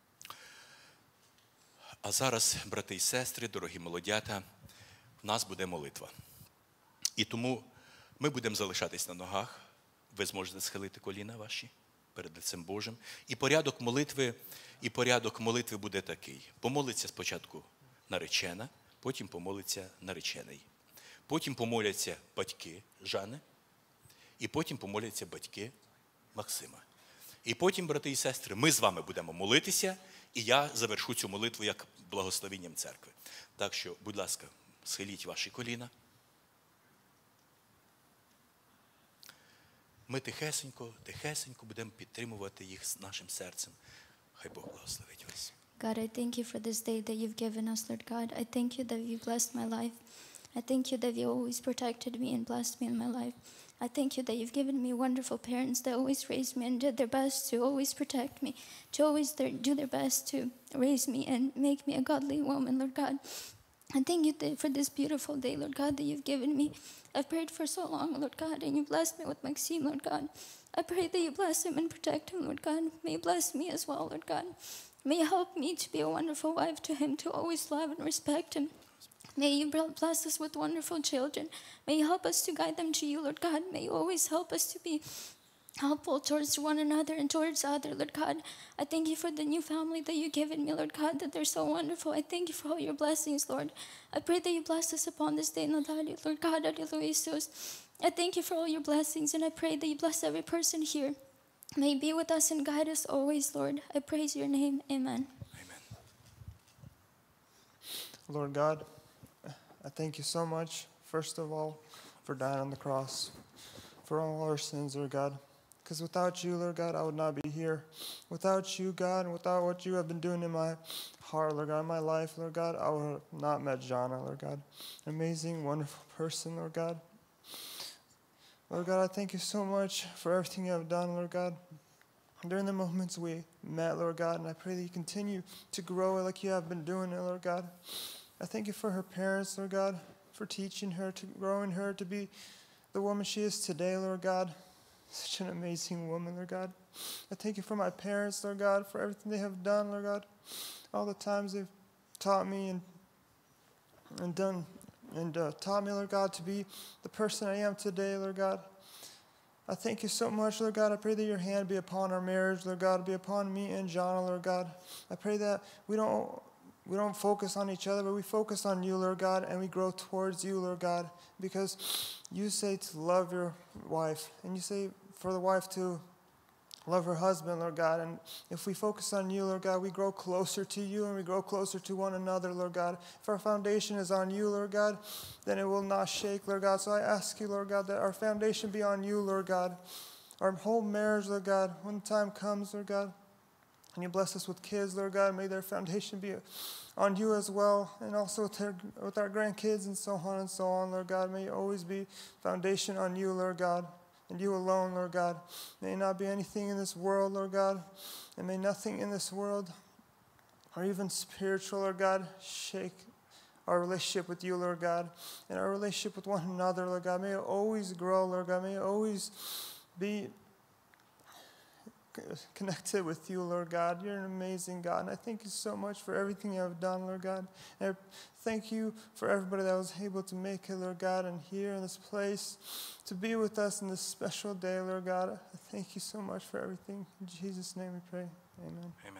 А зараз, брати і сестри, дорогі молодята, в нас буде молитва. І тому ми будемо залишатись на ногах. Ви зможете схилити коліна ваші перед лицем Божим. І порядок молитви буде такий. Помолиться спочатку наречена, потім помолиться наречений. Потім помоляться батьки Жани, і потім помоляться батьки Максима. І потім, брати і сестри, ми з вами будемо молитися, і я завершу цю молитву як благословенням церкви. Так що, будь ласка, схиліть ваші коліна. Ми тихесенько будемо підтримувати їх з нашим серцем. Хай Бог благословить вас. God, I thank you for this day that you've given us, Lord God. I thank you that you blessed my life. I thank you that you always protected me and blessed me in my life. I thank you that you've given me wonderful parents that always raised me and did their best to always protect me, to always do their best to raise me and make me a godly woman, Lord God. I thank you for this beautiful day, Lord God, that you've given me. I've prayed for so long, Lord God, and you blessed me with Maxime, Lord God. I pray that you bless him and protect him, Lord God. May you bless me as well, Lord God. May you help me to be a wonderful wife to him, to always love and respect him. May you bless us with wonderful children. May you help us to guide them to you, Lord God. May you always help us to be helpful towards one another and towards other, Lord God. I thank you for the new family that you've given me, Lord God, that they're so wonderful. I thank you for all your blessings, Lord. I pray that you bless us upon this day, Lord God, Hallelujah, Jesus. I thank you for all your blessings, and I pray that you bless every person here. May you be with us and guide us always, Lord. I praise your name. Amen. Amen. Lord God, I thank you so much, first of all, for dying on the cross, for all our sins, Lord God. Because without you, Lord God, I would not be here. Without you, God, and without what you have been doing in my heart, Lord God, in my life, Lord God, I would have not met Jana, Lord God. Amazing, wonderful person, Lord God. Lord God, I thank you so much for everything you have done, Lord God. During the moments we met, Lord God, and I pray that you continue to grow like you have been doing it, Lord God. I thank you for her parents, Lord God, for teaching her, to growing her to be the woman she is today, Lord God. Such an amazing woman, Lord God. I thank you for my parents, Lord God, for everything they have done, Lord God. All the times they've taught me and taught me, Lord God, to be the person I am today, Lord God. I thank you so much, Lord God. I pray that your hand be upon our marriage, Lord God, be upon me and Jana, Lord God. I pray that we don't focus on each other, but we focus on you, Lord God, and we grow towards you, Lord God, because you say to love your wife, and you say for the wife to love her husband, Lord God. And if we focus on you, Lord God, we grow closer to you and we grow closer to one another, Lord God. If our foundation is on you, Lord God, then it will not shake, Lord God. So I ask you, Lord God, that our foundation be on you, Lord God. Our whole marriage, Lord God, when the time comes, Lord God, and you bless us with kids, Lord God, may their foundation be on you as well, and also with our grandkids and so on, Lord God. May you always be foundation on you, Lord God. and you alone, Lord God. May not be anything in this world, Lord God, and may nothing in this world, or even spiritual, Lord God, shake our relationship with you, Lord God, and our relationship with one another, Lord God. May it always grow, Lord God. May it always be connected with you, Lord God. You're an amazing God, and I thank you so much for everything you have done, Lord God. And I thank you for everybody that was able to make it, Lord God, and here in this place to be with us in this special day, Lord God. I thank you so much for everything. In Jesus' name we pray. Amen. Amen.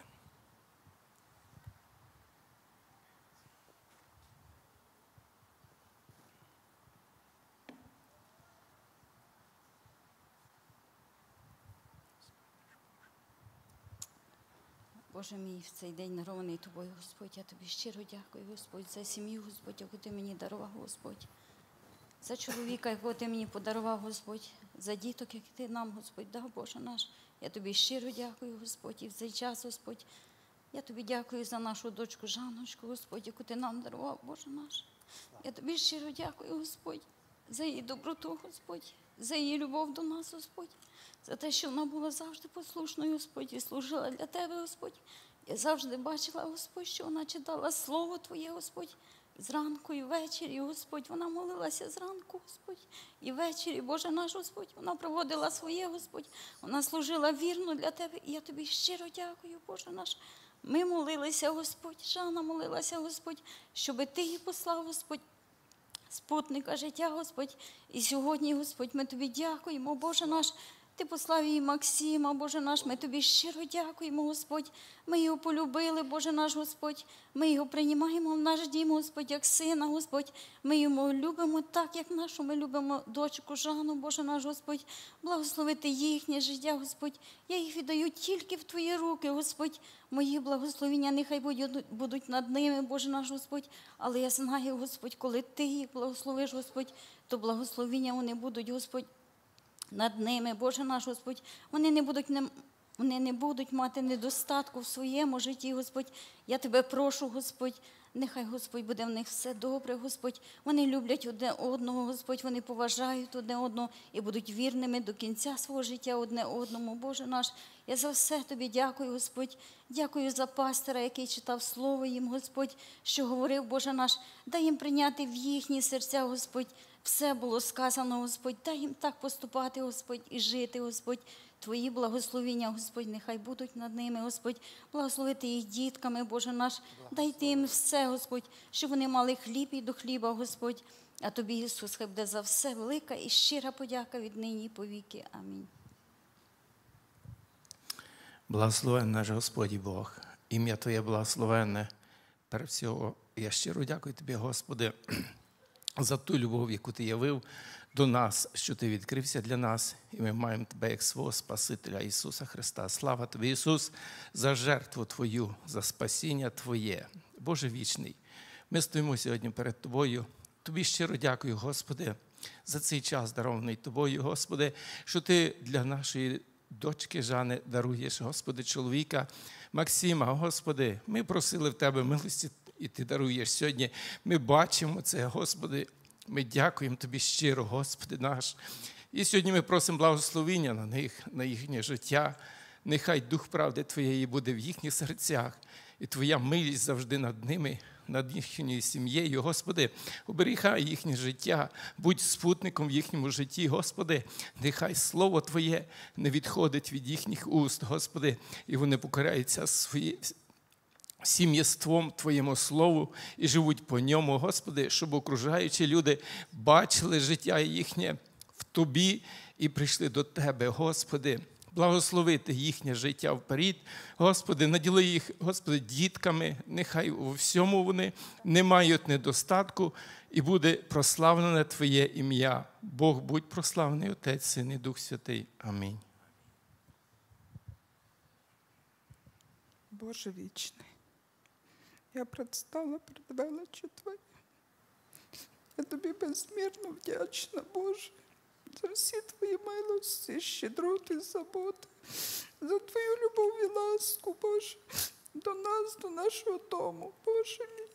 Боже мій, в цей день дарований Тобою, Господь, я Тобі щиро дякую, Господь, за сім'ю, Господь, яку Ти мені дарував, Господь, за чоловіка, якого Ти мені подарував, Господь, за діток, які Ти нам, Господь, дав, Боже наш. Я Тобі щиро дякую, Господь, і в цей час, Господь, я Тобі дякую за нашу дочку Жанночку, Господь, яку Ти нам дарував, Боже наш. Я Тобі щиро дякую, Господь, за її доброту, Господь, за її любов до нас, Господь, за те, що вона була завжди послушною, Господь, і служила для Тебе, Господь. Я завжди бачила, Господь, що вона читала Слово Твоє, Господь, зранку і ввечері, Господь. Вона молилася зранку, Господь, і ввечері, Боже наш, Господь. Вона проводила своє, Господь. Вона служила вірно для Тебе. І я Тобі щиро дякую, Боже наш. Ми молилися, Господь, Жанна молилася, Господь, щоби Ти її послав, Господь, спутника життя, Господь. І сьогодні, Господь, ми Тобі дякуємо, Боже наш. Ти послав її Максима, Боже наш, ми Тобі щиро дякуємо, Господь. Ми його полюбили, Боже наш, Господь. Ми його приймаємо в наш дім, Господь, як сина, Господь. Ми його любимо так, як нашу. Ми любимо дочку Жанну, Боже наш, Господь. Благословити їхнє життя, Господь. Я їх віддаю тільки в Твої руки, Господь. Мої благословення нехай будуть над ними, Боже наш, Господь. Але я знаю, Господь, коли Ти їх благословиш, Господь, то благословення вони будуть, Господь, над ними, Боже наш, Господь. Вони не будуть мати недостатку в своєму житті, Господь. Я Тебе прошу, Господь, нехай, Господь, буде в них все добре, Господь. Вони люблять одне одного, Господь, вони поважають одне одного і будуть вірними до кінця свого життя одне одному, Боже наш. Я за все Тобі дякую, Господь. Дякую за пастора, який читав Слово їм, Господь, що говорив, Боже наш. Дай їм прийняти в їхні серця, Господь, все було сказано, Господь. Дай їм так поступати, Господь, і жити, Господь. Твої благословіння, Господь, нехай будуть над ними, Господь. Благословити їх дітками, Боже наш. Дайте їм все, Господь, щоб вони мали хліб і до хліба, Господь. А Тобі, Ісус, хай буде за все велика і щира подяка від нині і повіки. Амінь. Благословен наш Господь і Бог. Ім'я Твоє благословенне. Перед всього, я щиро дякую Тобі, Господи, за ту любов, яку Ти явив до нас, що Ти відкрився для нас, і ми маємо Тебе як свого Спасителя Ісуса Христа. Слава Тобі, Ісус, за жертву Твою, за спасіння Твоє. Боже вічний, ми стоїмо сьогодні перед Тобою. Тобі щиро дякую, Господи, за цей час, дарований Тобою, Господи, що Ти для нашої дочки Жани даруєш, Господи, чоловіка Максима. Господи, ми просили в Тебе милості, і Ти даруєш сьогодні. Ми бачимо це, Господи. Ми дякуємо Тобі щиро, Господи наш. І сьогодні ми просимо благословення на них, на їхнє життя. Нехай Дух правди Твоєї буде в їхніх серцях. І Твоя милість завжди над ними, над їхньою сім'єю. Господи, оберігай їхнє життя, будь спутником в їхньому житті, Господи. Нехай Слово Твоє не відходить від їхніх уст, Господи, і вони покоряються всім єством Твоєму Слову і живуть по ньому, Господи, щоб окружаючі люди бачили життя їхнє в Тобі і прийшли до Тебе, Господи. Благословити їхнє життя вперед. Господи, наділи їх, Господи, дітками, нехай у всьому вони не мають недостатку, і буде прославлене Твоє ім'я. Бог, будь прославлений, Отець, Син і Дух Святий. Амінь. Боже вічний, я предстала перед величчю Твоєю. Я Тобі безмірно вдячна, Боже, за всі Твої милості, щедроти і заботи, за Твою любов і ласку, Боже, до нас, до нашого дому, Боже мій.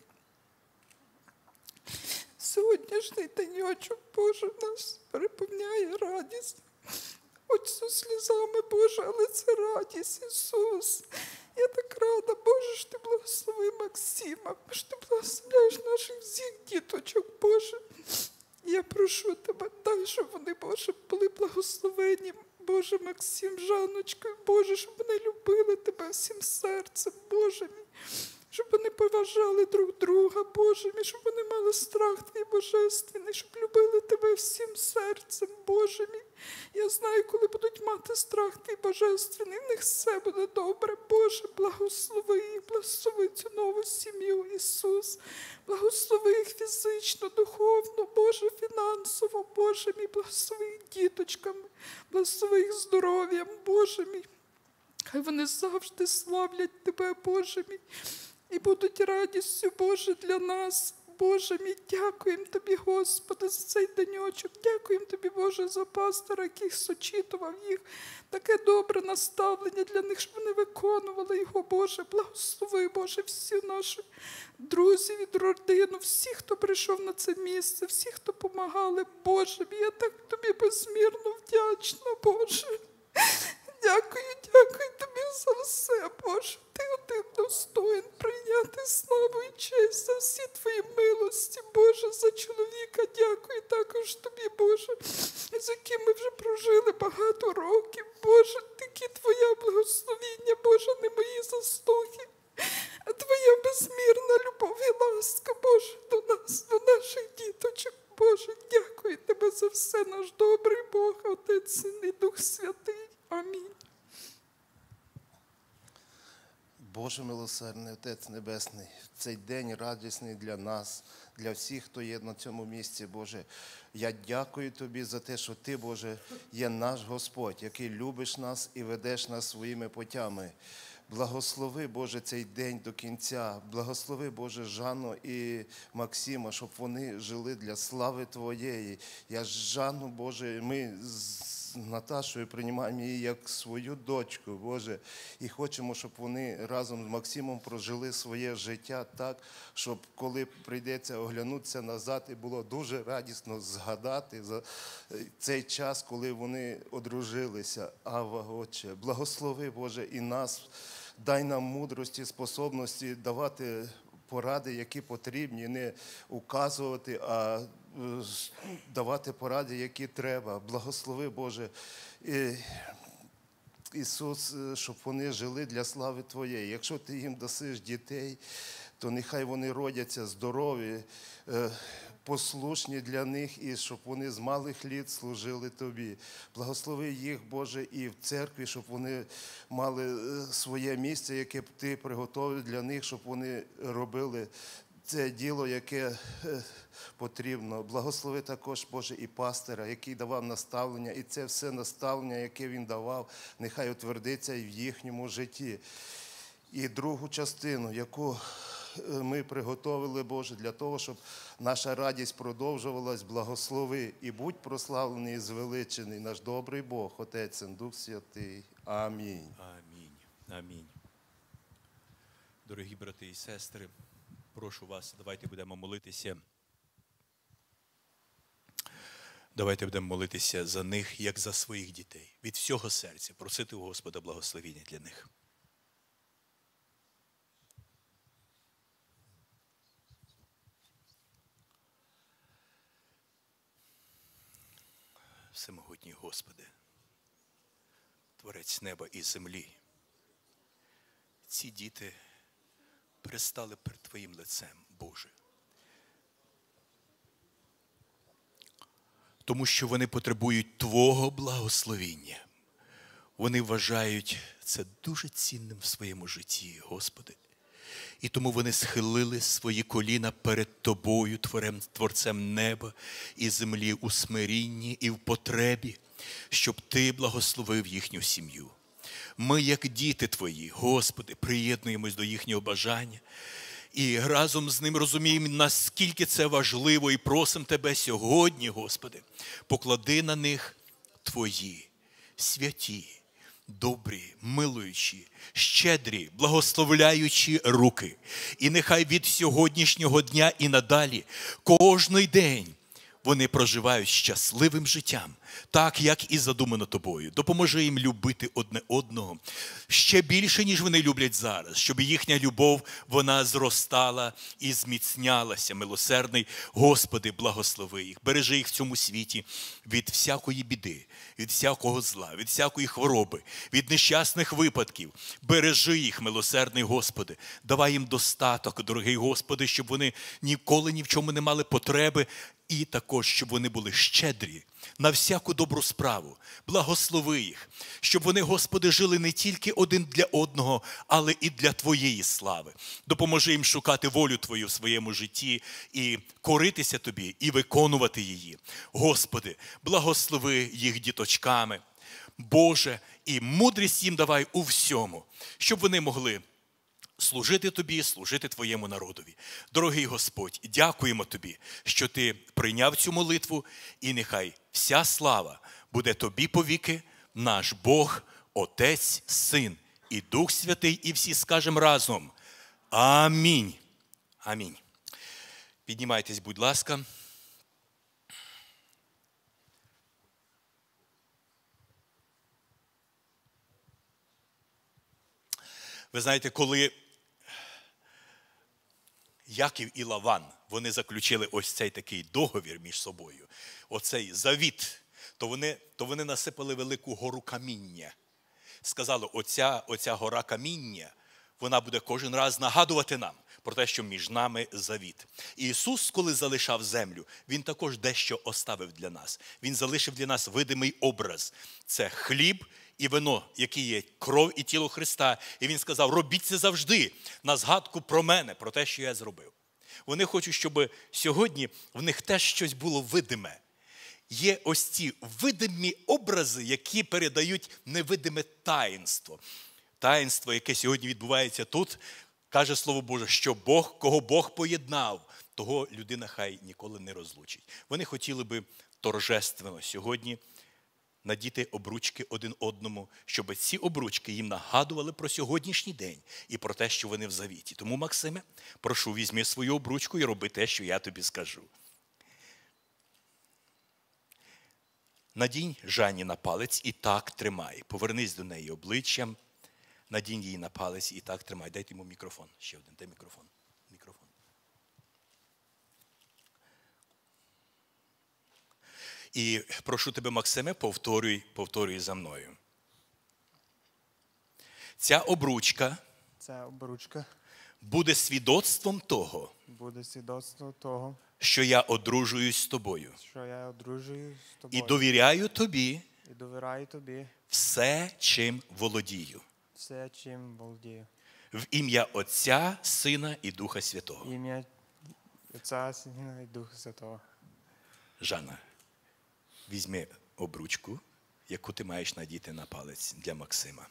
Сьогоднішній денечок, Боже, нас переповняє радість. Оцю сльозами, Боже, але це радість, Ісус. Я так рада, Боже, що Ти благослови Максима, що Ти благословляєш наших всіх діточок, Боже. Я прошу Тебе, дай, щоб вони, Боже, були благословені, Боже, Максим, Жанночкою, Боже, щоб вони любили Тебе всім серцем, Боже мій. Щоб вони поважали друг друга, Боже мій, щоб вони мали страх Твій божественний, щоб любили Тебе всім серцем, Боже мій. Я знаю, коли будуть мати страх Твій божественний, в них все буде добре, Боже, благослови їх, благослови цю нову сім'ю, Ісус. Благослови їх фізично, духовно, Боже, фінансово, Боже мій, благослови їх діточками, благослови їх здоров'ям, Боже мій. Хай вони завжди славлять Тебе, Боже мій, і будуть радістю, Боже, для нас. Боже мій, дякуємо Тобі, Господи, за цей денечок. Дякуємо Тобі, Боже, за пастора, який сочитував їх. Таке добре наставлення для них, щоб вони виконували його, Боже. Благослови, Боже, всі наші друзів і родину, всіх, хто прийшов на це місце, всіх, хто допомагали, Боже мій. Я так Тобі безмірно вдячна, Боже. Дякую Тобі за все, Боже. Ти один достоїн прийняти славу і честь за всі Твої милості, Боже, за чоловіка. Дякую також Тобі, Боже, з яким ми вже прожили багато років, Боже. Такі Твоя благословіння, Боже, не мої заслуги, а Твоя безмірна любов і ласка, Боже, до нас, до наших діточок. Боже, дякую Тебе за все, наш добрий Бог, Отець, Син і Дух Святий. Амінь. Боже милосердний, Отець Небесний, в цей день радісний для нас, для всіх, хто є на цьому місці, Боже. Я дякую Тобі за те, що Ти, Боже, є наш Господь, який любиш нас і ведеш нас своїми путями. Благослови, Боже, цей день до кінця. Благослови, Боже, Жанну і Максима, щоб вони жили для слави Твоєї. Я Жанну, Боже, ми з Наташою приймаємо її як свою дочку, Боже, і хочемо, щоб вони разом з Максимом прожили своє життя так, щоб коли прийдеться оглянутися назад, і було дуже радісно згадати за цей час, коли вони одружилися. Ава, Отче, благослови, Боже, і нас, дай нам мудрості, способності давати поради, які потрібні, не указувати, а давати поради, які треба. Благослови, Боже, Ісус, щоб вони жили для слави Твоєї. Якщо Ти їм дасиш дітей, то нехай вони родяться здорові, послушні для них, і щоб вони з малих літ служили Тобі. Благослови їх, Боже, і в церкві, щоб вони мали своє місце, яке б Ти приготовив для них, щоб вони робили це діло, яке потрібно. Благослови також, Боже, і пастора, який давав наставлення, і це все наставлення, яке він давав, нехай утвердиться і в їхньому житті. І другу частину, яку ми приготовили, Боже, для того, щоб наша радість продовжувалась, благослови і будь прославлений і звеличений наш добрий Бог, Отець і Дух Святий. Амінь. Амінь. Амінь. Дорогі брати і сестри, прошу вас, давайте будемо молитися. Давайте будемо молитися за них, як за своїх дітей. Від всього серця просити у Господа благословення для них. Всемогутній Господи, Творець неба і землі, ці діти пристали перед Твоїм лицем, Боже. Тому що вони потребують Твого благословіння. Вони вважають це дуже цінним в своєму житті, Господи. І тому вони схилили свої коліна перед Тобою, Творцем неба і землі, у смирінні і в потребі, щоб Ти благословив їхню сім'ю. Ми, як діти Твої, Господи, приєднуємось до їхнього бажання і разом з ним розуміємо, наскільки це важливо, і просимо Тебе сьогодні, Господи, поклади на них Твої святі, добрі, милуючі, щедрі, благословляючі руки. І нехай від сьогоднішнього дня і надалі, кожний день вони проживають щасливим життям, так, як і задумано тобою. Допоможи їм любити одне одного ще більше, ніж вони люблять зараз, щоб їхня любов, вона зростала і зміцнялася. Милосердний Господи, благослови їх, бережи їх в цьому світі від всякої біди, від всякого зла, від всякої хвороби, від нещасних випадків. Бережи їх, милосердний Господи, давай їм достаток, дорогий Господи, щоб вони ніколи ні в чому не мали потреби, і також, щоб вони були щедрі на всяку добру справу. Благослови їх, щоб вони, Господи, жили не тільки один для одного, але і для Твоєї слави. Допоможи їм шукати волю Твою в своєму житті і коритися Тобі, і виконувати її. Господи, благослови їх діточками. Боже, і мудрість їм давай у всьому, щоб вони могли служити Тобі, служити Твоєму народові. Дорогий Господь, дякуємо Тобі, що Ти прийняв цю молитву, і нехай вся слава буде Тобі повіки, наш Бог, Отець, Син і Дух Святий, і всі скажемо разом амінь. Амінь. Піднімайтесь, будь ласка. Ви знаєте, коли Яків і Лаван, вони заключили ось цей такий договір між собою, оцей завіт, то вони насипали велику гору каміння. Сказали, оця гора каміння, вона буде кожен раз нагадувати нам про те, що між нами завіт. І Ісус, коли залишав землю, Він також дещо оставив для нас. Він залишив для нас видимий образ. Це хліб і вино, які є кров і тіло Христа. І Він сказав, робіть це завжди на згадку про мене, про те, що я зробив. Вони хочуть, щоб сьогодні в них теж щось було видиме. Є ось ці видимі образи, які передають невидиме таїнство. Таїнство, яке сьогодні відбувається тут, каже Слово Боже, що Бог, кого Бог поєднав, того людина хай ніколи не розлучить. Вони хотіли би торжественно сьогодні надіти обручки один одному, щоб ці обручки їм нагадували про сьогоднішній день і про те, що вони в завіті. Тому, Максиме, прошу, візьми свою обручку і роби те, що я тобі скажу. Надінь Жанні на палець і так тримай. Повернись до неї обличчям, надінь її на палець і так тримай. Дайте йому мікрофон. Ще один. Дай мікрофон. Мікрофон. І прошу тебе, Максиме, повторюй за мною. Ця обручка буде свідоцтвом того, що я одружуюсь з тобою. І довіряю тобі все, чим володію. В ім'я Отця, Сина і Духа Святого. Жанна, візьми обручку, яку ти маєш надіти на палець для Максима.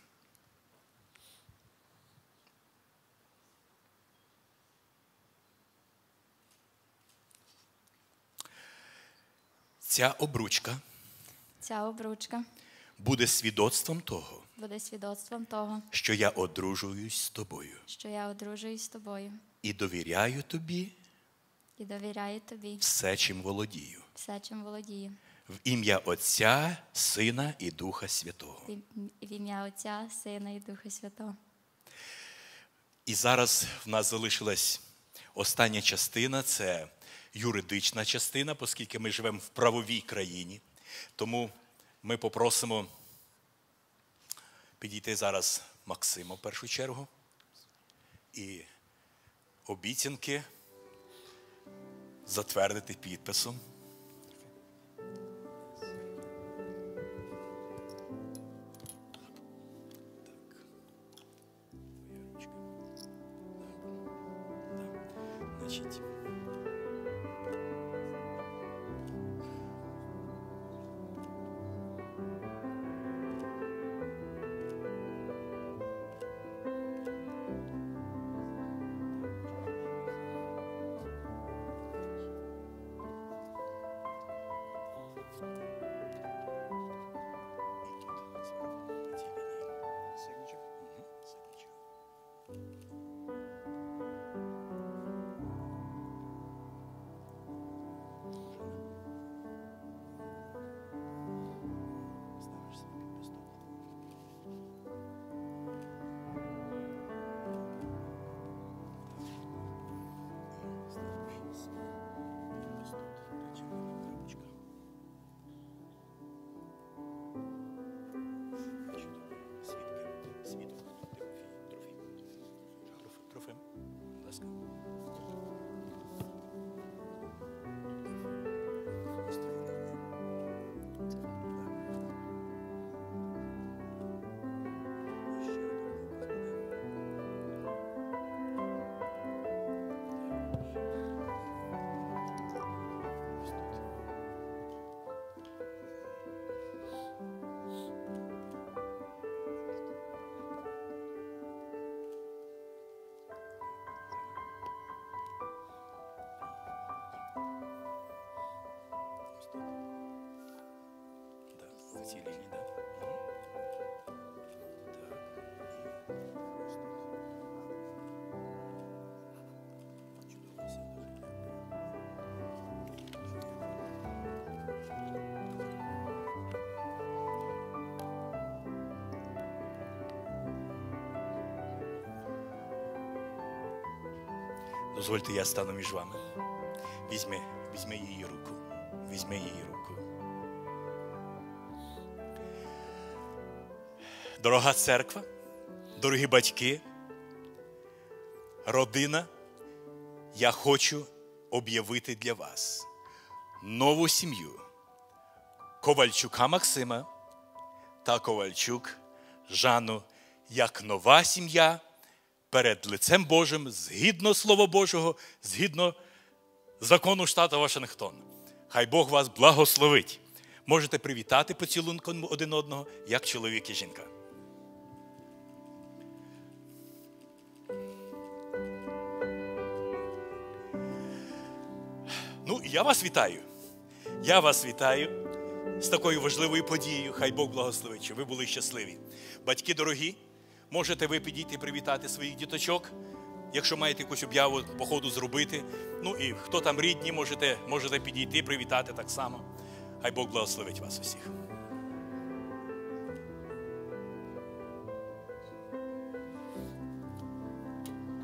Ця обручка буде свідоцтвом того, що я одружуюсь з тобою. І довіряю тобі все, чим володію. В ім'я Отця, Сина і Духа Святого. І зараз в нас залишилась остання частина, це юридична частина, оскільки ми живемо в правовій країні. Тому ми попросимо підійти зараз Максима в першу чергу. І обіцянки затвердити підписом. Значить, ласка. Да, в цій лінії, да. Дозвольте, я стану між вами. Візьми її руку. Візьми її руку. Дорога церква, дорогі батьки, родина, я хочу об'явити для вас нову сім'ю Ковальчука Максима та Ковальчук Жанну як нова сім'я перед лицем Божим, згідно Слова Божого, згідно закону штату Вашингтон. Хай Бог вас благословить. Можете привітати поцілунком один одного, як чоловік і жінка. Ну, я вас вітаю. Я вас вітаю з такою важливою подією. Хай Бог благословить, щоб ви були щасливі. Батьки дорогі, можете ви підійти привітати своїх діточок, якщо маєте якусь об'яву по ходу зробити. Ну і хто там рідні, можете підійти привітати так само. Хай Бог благословить вас усіх.